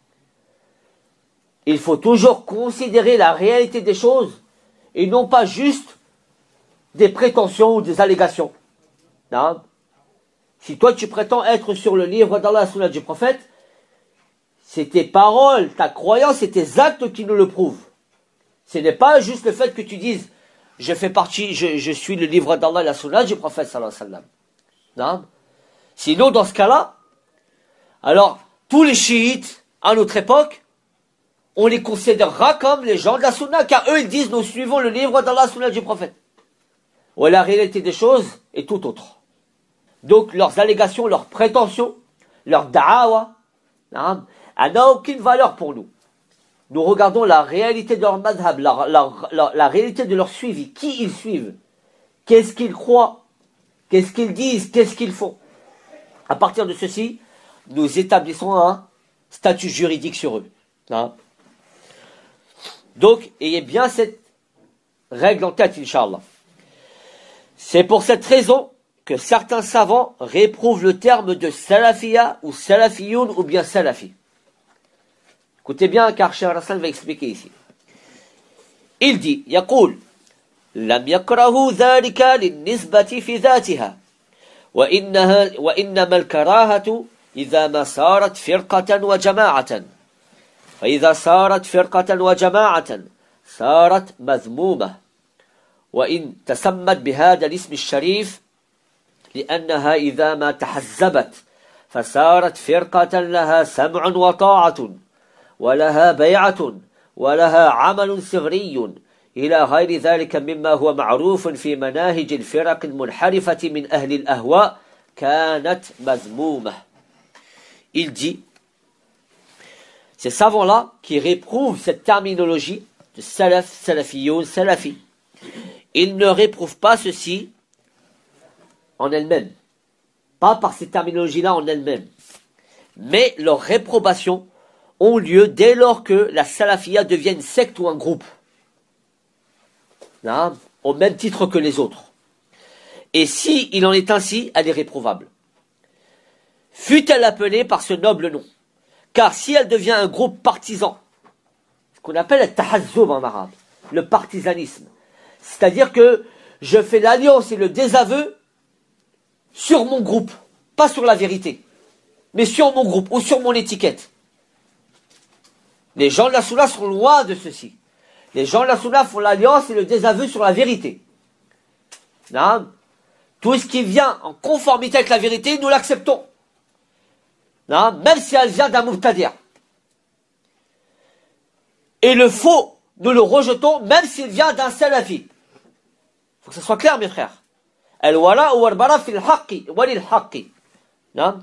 Il faut toujours considérer la réalité des choses et non pas juste des prétentions ou des allégations. Non. Si toi tu prétends être sur le livre d'Allah et sunna du prophète, c'est tes paroles, ta croyance et tes actes qui nous le prouvent. Ce n'est pas juste le fait que tu dises je fais partie, je, je suis le livre d'Allah et la sunna du prophète sallallahu alayhi wa sallam. Non. Sinon, dans ce cas-là, alors tous les chiites à notre époque, on les considérera comme les gens de la sunna, car eux ils disent nous suivons le livre d'Allah et la sunna du prophète. Ou la réalité des choses est tout autre. Donc leurs allégations, leurs prétentions, leur da'awa, hein, n'a aucune valeur pour nous. Nous regardons la réalité de leur madhab, la, la, la, la réalité de leur suivi, qui ils suivent, qu'est-ce qu'ils croient, qu'est-ce qu'ils disent, qu'est-ce qu'ils font. À partir de ceci, nous établissons un statut juridique sur eux. Hein. Donc, ayez bien cette règle en tête, Inch'Allah. C'est pour cette raison que certains savants réprouvent le terme de salafia ou salafiyoun ou bien salafi. Écoutez bien, car Cheikh Raslan va expliquer ici. Il dit, يقول لم يكره ذلك للنسبة في ذاتها وإنها وإنما الكراهة إذا ما صارت فرقة وجماعة فإذا صارت فرقة وجماعة صارت مذمومة وإن تسمت بهذا الاسم الشريف لأنها إذا ما تحزبت فصارت فرقة لها سمع وطاعة ولها بيعة ولها عمل صغري إلى غير ذلك مما هو معروف في مناهج الفرق المنحرفة من أهل الأهواء كانت مذمومة. Il dit, ces savants-là qui réprouvent cette terminologie de salaf, salafiyoun, salafi, ils ne réprouvent pas ceci en elle-même, pas par ces terminologies-là en elles-mêmes, mais leur réprobation ont lieu dès lors que la salafia devient une secte ou un groupe, là, au même titre que les autres. Et si il en est ainsi, elle est réprouvable. Fut-elle appelée par ce noble nom? Car si elle devient un groupe partisan, ce qu'on appelle le tahazzoub en arabe, le partisanisme, c'est-à-dire que je fais l'alliance et le désaveu sur mon groupe, pas sur la vérité, mais sur mon groupe ou sur mon étiquette. Les gens de la Sunna sont loin de ceci. Les gens de la Sunna font l'alliance et le désaveu sur la vérité. Non. Tout ce qui vient en conformité avec la vérité, nous l'acceptons. Non. Même si elle vient d'un mubtadi'. Et le faux, nous le rejetons, même s'il vient d'un salafi. Il faut que ce soit clair, mes frères. Al-wala ou al-bara fil haqqi, walil haqqi. Non.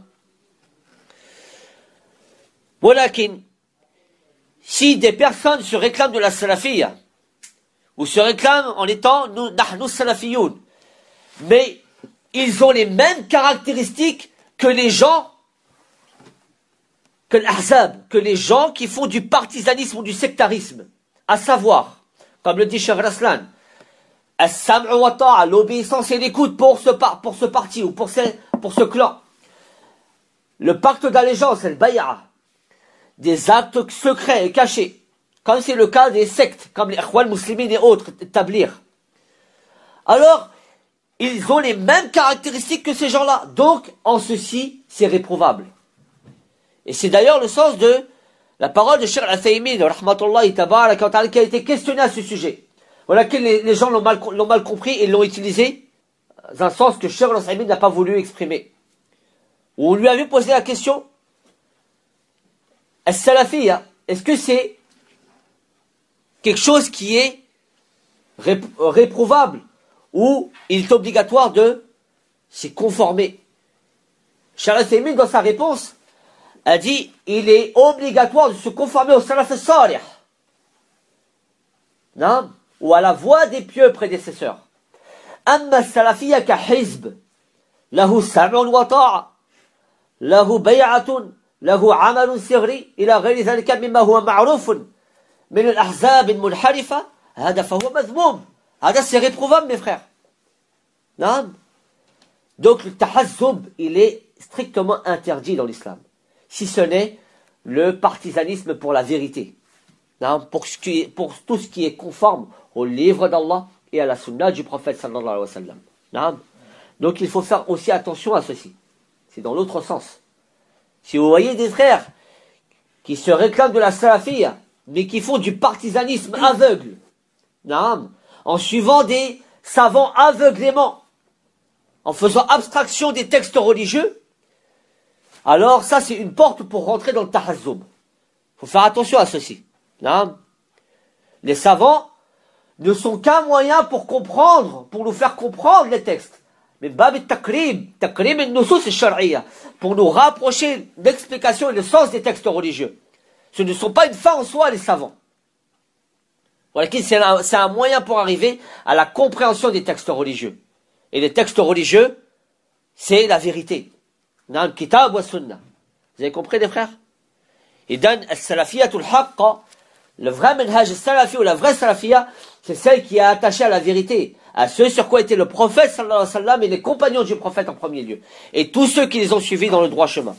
Walakin, si des personnes se réclament de la salafiyya, ou se réclament en étant nous, nahnu salafiyoun, mais ils ont les mêmes caractéristiques que les gens, que l'ahzab, que les gens qui font du partisanisme ou du sectarisme, à savoir, comme le dit Cheikh Raslan, as-sam'u wa ta'a, l'obéissance et l'écoute pour ce, pour ce parti ou pour ce, pour ce clan, le pacte d'allégeance, le bay'a, des actes secrets et cachés, comme c'est le cas des sectes, comme les Ikhwan Muslimin et autres, établir. Alors, ils ont les mêmes caractéristiques que ces gens-là. Donc, en ceci, c'est réprouvable. Et c'est d'ailleurs le sens de la parole de Cheikh Al-Uthaymin, rahmatullahi tabaraka wa ta'ala, qui a été questionné à ce sujet. Voilà que les, les gens l'ont mal, l'ont mal compris et l'ont utilisé dans un sens que Cheikh Al-Uthaymin n'a pas voulu exprimer. Où on lui avait posé la question, As-salafiyya, est-ce que c'est quelque chose qui est réprouvable ou il est obligatoire de s'est conformé. Cheikh Al-Uthaymin, dans sa réponse, a dit, il est obligatoire de se conformer au salaf as-salih, non, ou à la voie des pieux prédécesseurs. Amma as-salafiyya ka hizb, lahu sam'un wa ta'a, lahu bay'atun, lahu 'amalun sirri, ila ghayri dhalika mimma huwa ma'rufun min al-ahzab al-munharifa, hada fa huwa madhmoum. Hada, c'est réprouvable, mes frères. Non. Donc le tahazzub, il est strictement interdit dans l'islam, si ce n'est le partisanisme pour la vérité, non, pour, ce qui est, pour tout ce qui est conforme au livre d'Allah et à la sunna du prophète sallallahu alayhi wa sallam. Non. Donc il faut faire aussi attention à ceci. C'est dans l'autre sens. Si vous voyez des frères qui se réclament de la salafiyya, mais qui font du partisanisme aveugle, non, en suivant des savants aveuglément, en faisant abstraction des textes religieux, alors ça c'est une porte pour rentrer dans le tahazzub. Il faut faire attention à ceci. Non. Les savants ne sont qu'un moyen pour comprendre, pour nous faire comprendre les textes. Mais bab al-taqrib, taqrib al-nusus al-shar'iyya, pour nous rapprocher l'explication et le sens des textes religieux. Ce ne sont pas une fin en soi, les savants. Voilà, c'est un, c'est un moyen pour arriver à la compréhension des textes religieux. Et les textes religieux, c'est la vérité. Dans le kitab wa sunnah. Vous avez compris, les frères? Et dans al-salafiyatul haqqa, le vrai manhaj salafi ou la vraie salafiyya, c'est celle qui est attachée à la vérité, à ce sur quoi était le prophète sallallahu alayhi wa sallam et les compagnons du prophète en premier lieu. Et tous ceux qui les ont suivis dans le droit chemin.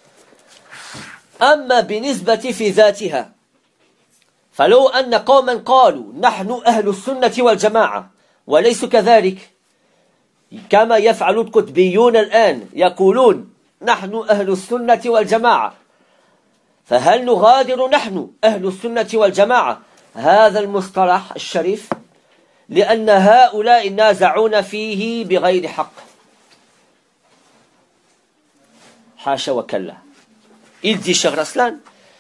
Amma binisbati fi dhatiha. فلو أن قوما قالوا نحن أهل السنة والجماعة وليسوا كذلك كما يفعل القطبيون الآن يقولون نحن أهل السنة والجماعة فهل نغادر نحن أهل السنة والجماعة هذا المصطلح الشريف لأن هؤلاء نازعون فيه بغير حق حاشا وكلا. Il dit Cheikh Raslan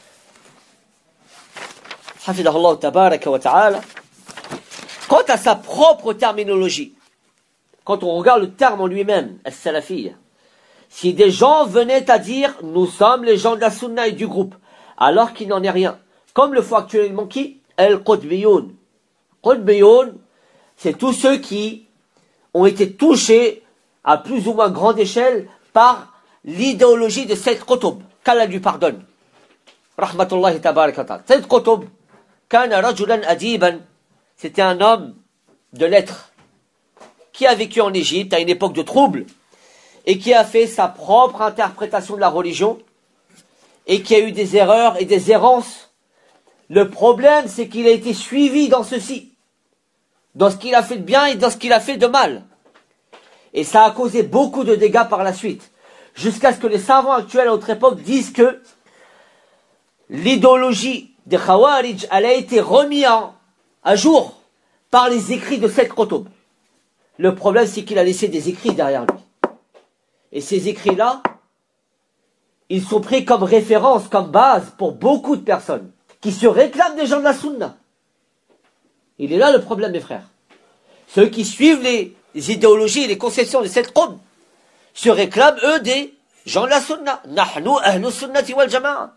Hafidahullah tabaraka wa ta'ala, quant à sa propre terminologie, quand on regarde le terme en lui-même, as-salafiyya, si des gens venaient à dire nous sommes les gens de la sunna et du groupe, alors qu'il n'en est rien, comme le font actuellement qui? Al-Qutbiyoun. Qutbiyoun, c'est tous ceux qui ont été touchés à plus ou moins grande échelle par l'idéologie de Sayyid Qutb, qu'Allah lui pardonne. Rahmatullahi tabaraka wa ta'ala. Sayyid Qutb, Kana rajulan adiban, c'était un homme de lettres qui a vécu en Égypte à une époque de trouble et qui a fait sa propre interprétation de la religion et qui a eu des erreurs et des errances. Le problème, c'est qu'il a été suivi dans ceci, dans ce qu'il a fait de bien et dans ce qu'il a fait de mal. Et ça a causé beaucoup de dégâts par la suite, jusqu'à ce que les savants actuels à notre époque disent que l'idéologie des Khawarij, elle a été remise à jour par les écrits de Sayyid Qutb. Le problème, c'est qu'il a laissé des écrits derrière lui. Et ces écrits-là, ils sont pris comme référence, comme base pour beaucoup de personnes qui se réclament des gens de la Sunna. Il est là le problème, mes frères. Ceux qui suivent les, les idéologies et les conceptions de Sayyid Qutb se réclament, eux, des gens de la Sunna. Nahnu ahlu sunnati wal jama'a.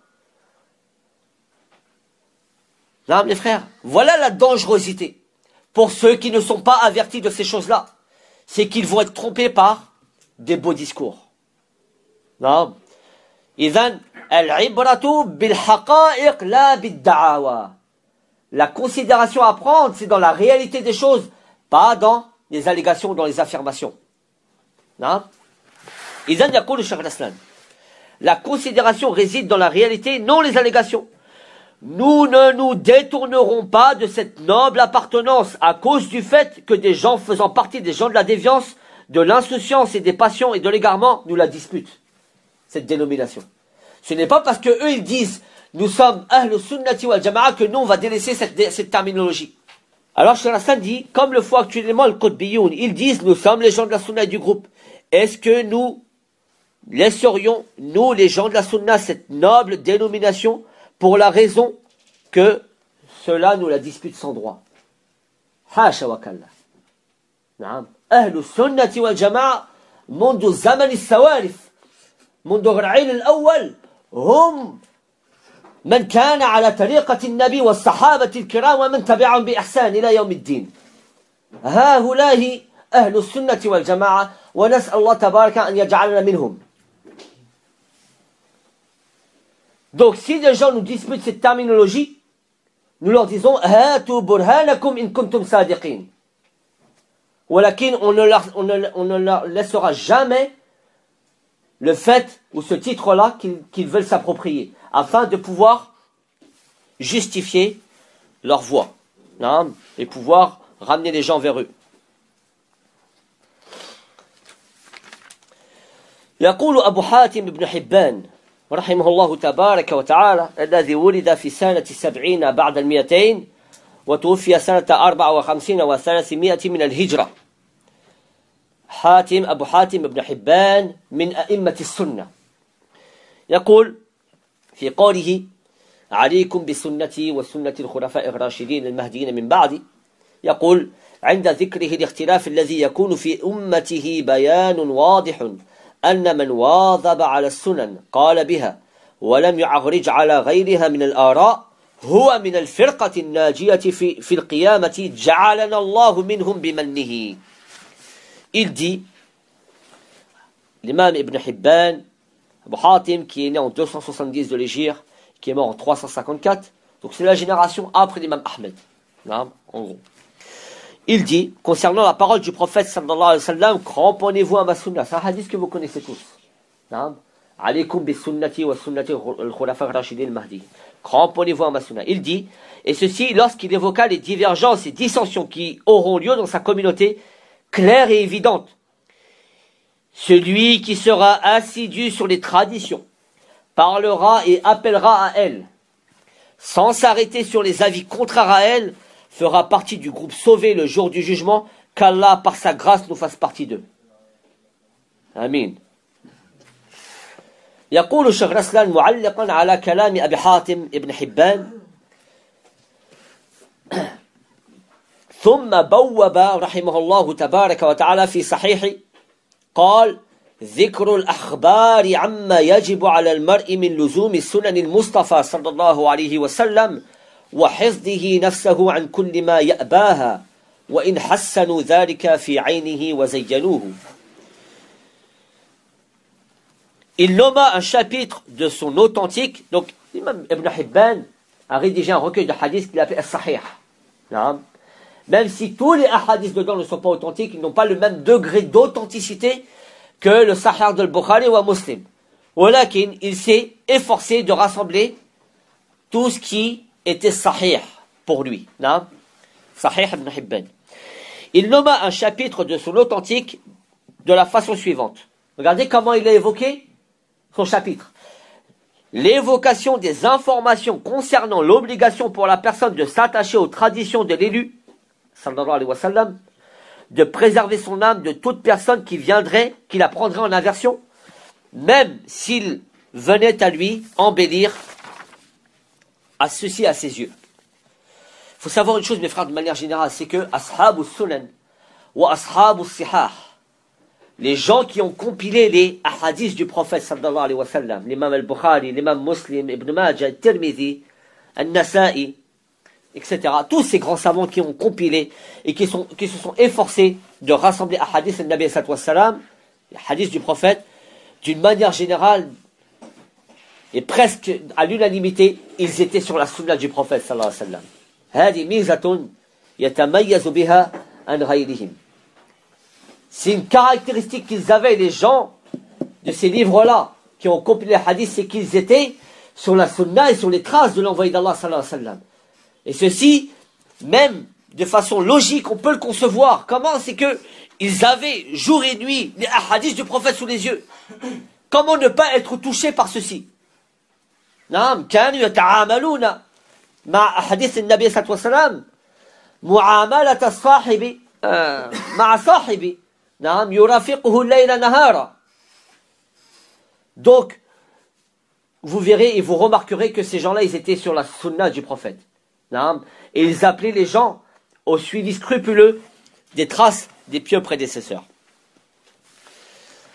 Non, mes frères, voilà la dangerosité pour ceux qui ne sont pas avertis de ces choses-là. C'est qu'ils vont être trompés par des beaux discours. Non. Idhan, al-ibratu bil-haqa'iq la bid-da'awa. La considération à prendre, c'est dans la réalité des choses, pas dans les allégations ou dans les affirmations. Non. Idhan yaqulu Cheikh Raslan. La considération réside dans la réalité, non les allégations. Nous ne nous détournerons pas de cette noble appartenance à cause du fait que des gens faisant partie des gens de la déviance, de l'insouciance et des passions et de l'égarement nous la disputent. Cette dénomination. Ce n'est pas parce que eux ils disent nous sommes ahl sunnati wal jama'a que nous on va délaisser cette, cette terminologie. Alors Cheikh Hassan dit, comme le font actuellement le Qutbiyoun, ils disent nous sommes les gens de la sunna du groupe. Est-ce que nous laisserions, nous les gens de la sunna, cette noble dénomination pour la raison que cela nous la dispute sans droit? Hasha wa kalla. Naam. Ahlu sunnati wal jama'a منذ زمن السوارف منذ الرعيل الأول هم من كان على طريقة النبي والصحابة الكرام ومن تبعهم بإحسان إلى يوم الدين. هؤلاء أهل السنة والجماعة ونسأل الله تبارك أن يجعلنا منهم. Donc si des gens nous disputent cette terminologie, nous leur disons هاتوا برهانكم إن كنتم صادقين. ولكن on ne leur, on ne, on ne leur laissera jamais le fait ou ce titre-là qu'ils qu'ils veulent s'approprier afin de pouvoir justifier leur voix, non, et pouvoir ramener les gens vers eux. يقول أبو حاتم بن حبان رحمه الله تبارك وتعالى الذي ولد في سنة سبعين بعد المئتين وتوفي سنة أربع وخمسين وثلاثمائة من الهجرة. حاتم أبو حاتم بن حبان من أئمة السنة يقول في قوله عليكم بسنتي وسنة الخلفاء الراشدين المهديين من بعدي، يقول عند ذكره الاختلاف الذي يكون في أمته بيان واضح أن من واظب على السنن قال بها ولم يعرج على غيرها من الآراء هو من الفرقة الناجية في, في القيامة جعلنا الله منهم بمنه. Il dit, l'imam Ibn Hibban, Abu Hatim, qui est né en deux cent soixante-dix de l'Hégire, qui est mort en trois cent cinquante-quatre, donc c'est la génération après l'imam Ahmed, en gros. Il dit, concernant la parole du prophète sallallahu alayhi wa sallam, cramponnez-vous à ma sunna. C'est un hadith que vous connaissez tous. Alaykum bi sunnati wa sunnati al-khulafa ar-rashidin al-mahdi. Cramponnez-vous à ma sunna. Il dit, et ceci lorsqu'il évoqua les divergences et dissensions qui auront lieu dans sa communauté, claire et évidente. Celui qui sera assidu sur les traditions, parlera et appellera à elles, sans s'arrêter sur les avis contraires à elles, fera partie du groupe sauvé le jour du jugement, qu'Allah par sa grâce nous fasse partie d'eux. Amin. يقول الشيخ رسلان معلقا على كلام أبي حاتم ابن حبان ثم بوب رحمه الله تبارك وتعالى في صحيح قال ذكر الأخبار عما يجب على المرء من لزوم السنن المصطفى صلى الله عليه وسلم وحفظه نفسه عن كل ما يأباها وإن حسنوا ذلك في عينه وزينوه. Il nomma un chapitre de son authentique. Donc, l'imam Ibn Hibban a rédigé un recueil de hadiths qu'il appelle As-Sahih. Même si tous les hadiths dedans ne sont pas authentiques, ils n'ont pas le même degré d'authenticité que le Sahih de Bukhari ou à Muslim. Walakin, il s'est efforcé de rassembler tout ce qui était Sahih pour lui. Sahih Ibn Hibban. Il nomma un chapitre de son authentique de la façon suivante. Regardez comment il a évoqué son chapitre. L'évocation des informations concernant l'obligation pour la personne de s'attacher aux traditions de l'élu, sallallahu alayhi wa sallam, de préserver son âme de toute personne qui viendrait, qui la prendrait en aversion, même s'il venait à lui embellir à ceci à ses yeux. Il faut savoir une chose, mes frères, de manière générale, c'est que ashabu sunan wa ashabu sihah, les gens qui ont compilé les hadiths du prophète sallallahu alayhi wa sallam, l'imam al-Bukhari, l'imam Muslim, Ibn Majah, Tirmidhi, An-Nasa'i, et cetera. Tous ces grands savants qui ont compilé et qui, sont, qui se sont efforcés de rassembler hadiths al-Nabi sallallahu alayhi wa sallam, les hadiths du prophète, d'une manière générale et presque à l'unanimité, ils étaient sur la sunna du prophète sallallahu alayhi wa sallam. هذه ميزة يتميز بها عن غيرهم. C'est une caractéristique qu'ils avaient, les gens de ces livres-là, qui ont compilé les hadiths, c'est qu'ils étaient sur la sunna et sur les traces de l'envoyé d'Allah sallallahu alayhi wa sallam. Et ceci, même de façon logique, on peut le concevoir. Comment? C'est que ils avaient jour et nuit les hadiths du prophète sous les yeux. Comment ne pas être touché par ceci? نعم كانوا يتعاملون مع أحاديث النبي صلى الله عليه وسلم معاملة الصاحب مع صاحب نعم يرافقه الليل نهارا. Donc vous verrez et vous remarquerez que ces gens-là ils étaient sur la sunna du prophète. نعم et ils appelaient les gens au suivi scrupuleux des traces des pieux prédécesseurs.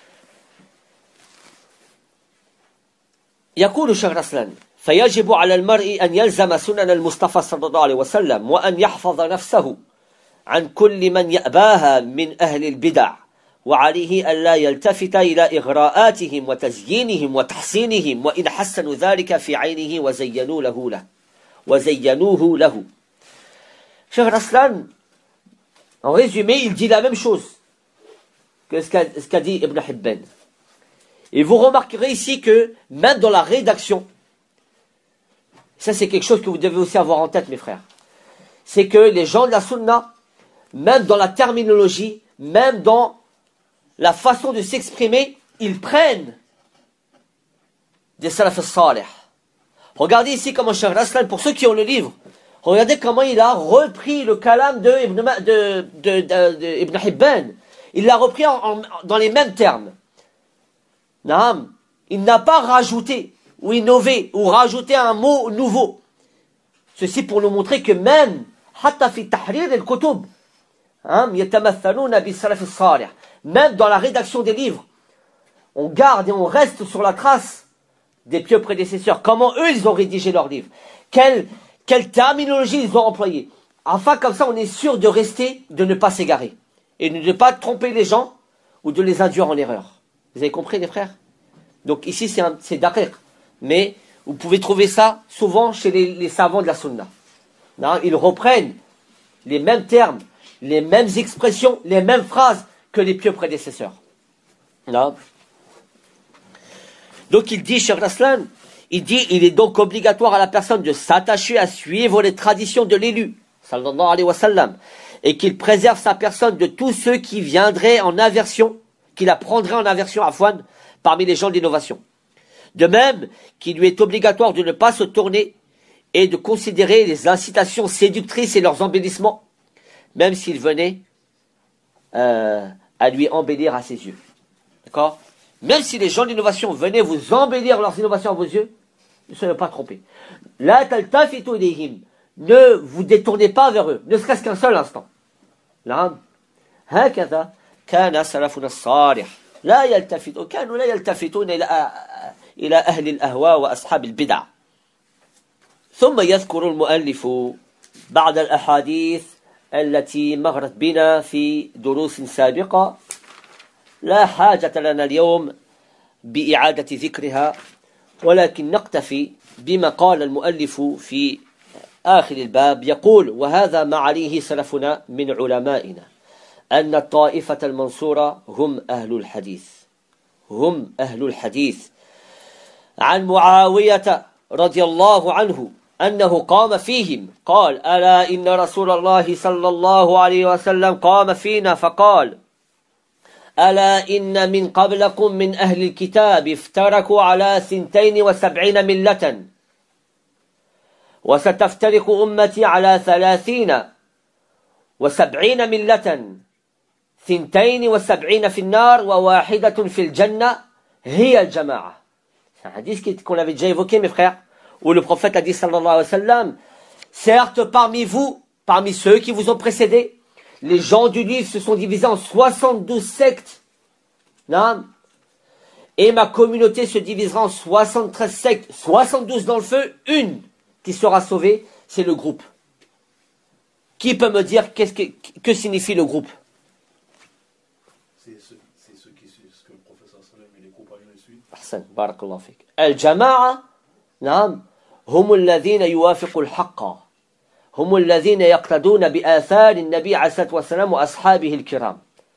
يقول الشيخ رسلان فيجب على المرء أن يلزم سنن المصطفى صلى الله عليه وسلم وأن يحفظ نفسه عن كل من يأباها من أهل البدع وعليه ألا يلتفت إلى إغراءاتهم وتزيينهم وتحسينهم وإن حسنوا ذلك في عينه وزينوا له له وزينوه له. Cheikh Raslan, en résumé, il dit la même chose que ce qu'a ce qu'a dit Ibn Hibban. Et vous remarquerez ici que même dans la rédaction, ça c'est quelque chose que vous devez aussi avoir en tête mes frères, c'est que les gens de la sunna, même dans la terminologie, même dans la façon de s'exprimer, ils prennent des salaf al-salih. Regardez ici comment Cheikh Raslan, pour ceux qui ont le livre, regardez comment il a repris le kalam de Ibn, de, de, de, de Ibn Hibban. Il l'a repris en, en, dans les mêmes termes. Naam. Il n'a pas rajouté, ou innové, ou rajouté un mot nouveau. Ceci pour nous montrer que même, hatta fi tahrir al-kutub, yatamathaluna bi salaf al-salih, même dans la rédaction des livres, on garde et on reste sur la trace des pieux prédécesseurs. Comment eux, ils ont rédigé leurs livres. Quelle, quelle terminologie ils ont employée. Afin, comme ça, on est sûr de rester, de ne pas s'égarer. Et de ne pas tromper les gens ou de les induire en erreur. Vous avez compris, les frères? Donc ici, c'est daqiq. Mais vous pouvez trouver ça souvent chez les, les savants de la sunna. Non, ils reprennent les mêmes termes, les mêmes expressions, les mêmes phrases que les pieux prédécesseurs. Non. Donc il dit, Cheikh Raslan, il dit, il est donc obligatoire à la personne de s'attacher à suivre les traditions de l'élu, sallallahu alayhi wa sallam, et qu'il préserve sa personne de tous ceux qui viendraient en aversion, qui la prendraient en aversion à Fouane, parmi les gens d'innovation. De même qu'il lui est obligatoire de ne pas se tourner et de considérer les incitations séductrices et leurs embellissements, même s'ils venaient euh, à lui embellir à ses yeux. D'accord? Même si les gens d'innovation venaient vous embellir leurs innovations à vos yeux, ne soyez pas trompés. La taltafitu ilayhim. Ne vous détournez pas vers eux, ne serait-ce qu'un seul instant. Là, هكذا كان سلفنا الصالح لا يلتفتون كانوا لا يلتفتون إلى إلى أهل الأهواء وأصحاب البدع. ثم يذكر المؤلف بعض الأحاديث التي مرت بنا في دروس سابقة لا حاجة لنا اليوم بإعادة ذكرها ولكن نقتفي بما قال المؤلف في آخر الباب. يقول وهذا ما عليه سلفنا من علمائنا أن الطائفة المنصورة هم أهل الحديث هم أهل الحديث عن معاوية رضي الله عنه أنه قام فيهم قال ألا إن رسول الله صلى الله عليه وسلم قام فينا فقال ألا إن من قبلكم من أهل الكتاب افتركوا على ثنتين وسبعين ملة وستفترق أمتي على ثلاثين وسبعين ملة ثنتين وسبعين في النار وواحدة في الجنة هي الجماعة. C'est un hadith qu'on avait déjà évoqué mes frères, où le prophète a dit sallallahu alayhi wa sallam, certes parmi vous, parmi ceux qui vous ont précédés, les gens du livre se sont divisés en soixante-douze sectes. Non. Et ma communauté se divisera en soixante-treize sectes, soixante-douze dans le feu, une qui sera sauvée, c'est le groupe. Qui peut me dire qu'est-ce que, que signifie le groupe? C'est ce, ce, qui, ce que le professeur Salem et les compagnons le suivent. Ahsan, barakallahu fik. Al-jama'a, naam, hum alladhina yuwafiqu al-haqqa. هم الذين يقتدون بآثار النبي عليه الصلاة والسلام وأصحابه الكرام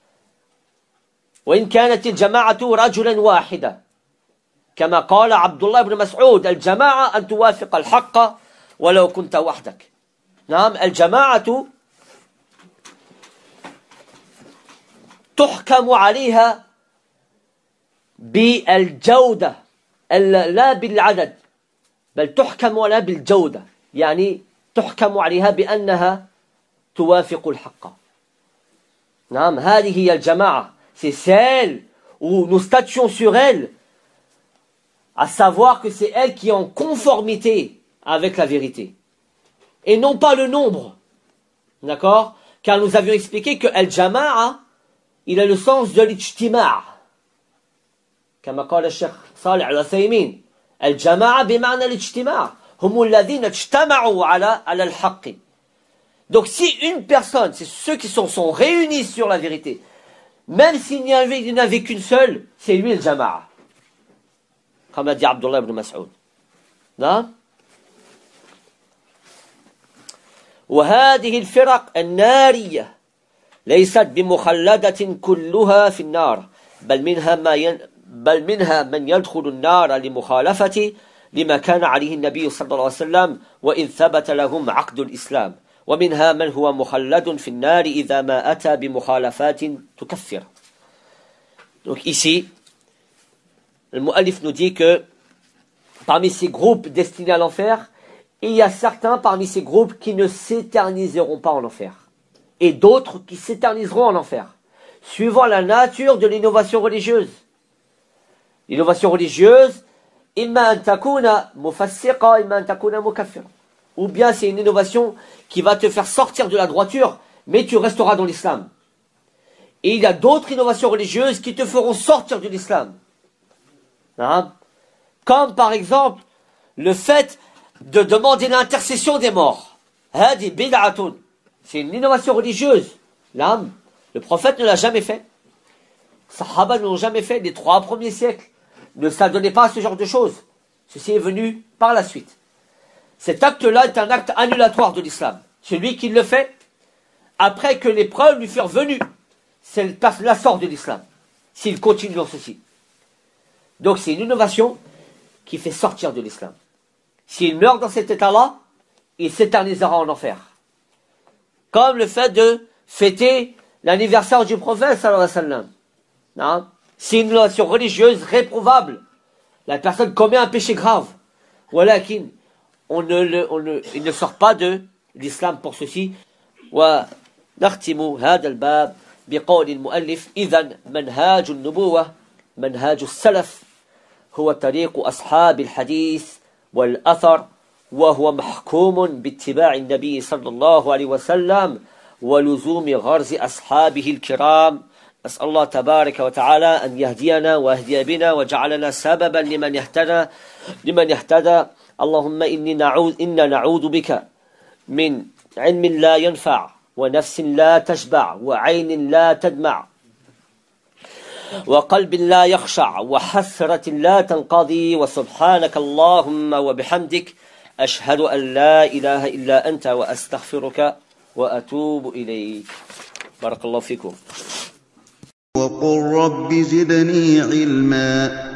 وإن كانت الجماعة رجلا واحدا كما قال عبد الله بن مسعود الجماعة أن توافق الحق ولو كنت وحدك. نعم الجماعة تحكم عليها بالجودة لا بالعدد بل تحكم عليها بالجودة يعني تحكم عليها بأنها توافق الحق. نعم هذه هي الجماعة. C'est celle où nous statuons sur elle, à savoir que c'est elle qui est en conformité avec la vérité. Et non pas le nombre. D'accord? Car nous avions expliqué que al-jama'a, il a le sens de l'ijtima'. Comme قال الشيخ صالح العثيمين الجماعة بمعنى الاجتماع هم الذين اجتمعوا على على الحق. Donc si une personne, c'est ceux qui sont, sont réunis sur la vérité, même s'il n'y avait, en avait qu'une seule, c'est lui le jama'a. Comme a dit Abdullah ibn Mas'ud. Non? وهذه الفرق النارية ليست بمخلدة كلها في النار بل منها ما ين بل منها من يدخل النار لمخالفة لما كان عليه النبي صلى الله عليه وسلم وإن ثبت لهم عقد الإسلام ومنها من هو مخلد في النار إذا ما أتى بمخالفات تكفر. Donc ici, le mu'allif nous dit que parmi ces groupes destinés à l'enfer, il y a certains parmi ces groupes qui ne s'éterniseront pas en enfer et d'autres qui s'éterniseront en enfer, suivant la nature de l'innovation religieuse. L'innovation religieuse, imma an takuna mufassiqa, imma an takuna mukaffira. Ou bien c'est une innovation qui va te faire sortir de la droiture, mais tu resteras dans l'islam. Et il y a d'autres innovations religieuses qui te feront sortir de l'islam. Hein? Comme par exemple, le fait de demander l'intercession des morts. Hadi bid'atun. C'est une innovation religieuse. L'âme, le prophète ne l'a jamais fait. Sahaba ne l'ont jamais fait. Les trois premiers siècles ne s'adonnaient pas à ce genre de choses. Ceci est venu par la suite. Cet acte-là est un acte annulatoire de l'islam. Celui qui le fait, après que les preuves lui furent venues, c'est la sort de l'islam. S'il continue dans ceci. Donc c'est une innovation qui fait sortir de l'islam. S'il meurt dans cet état-là, il s'éternisera en enfer. Comme le fait de fêter l'anniversaire du prophète, sallallahu alayhi wa sallam. Non? C'est une innovation religieuse réprouvable. La personne commet un péché grave. Walakin, on ne le, on ne, il ne sort pas de l'islam pour ceci. ونختم هذا الباب بقول المؤلف إذن منهاج النبوة منهاج السلف هو طريق أصحاب الحديث والأثر وهو محكوم باتباع النبي صلى الله عليه وسلم ولزوم غرز أصحابه الكرام. أسأل الله تبارك وتعالى أن يهدينا ويهدي بنا وجعلنا سببا لمن يهتدى لمن يهتدى. اللهم إني نعوذ إنا نعوذ بك من علم لا ينفع ونفس لا تشبع وعين لا تدمع وقلب لا يخشع وحسرة لا تنقضي وسبحانك اللهم وبحمدك أشهد أن لا إله إلا أنت وأستغفرك وأتوب إليك. بارك الله فيكم. وقل رب زدني علما.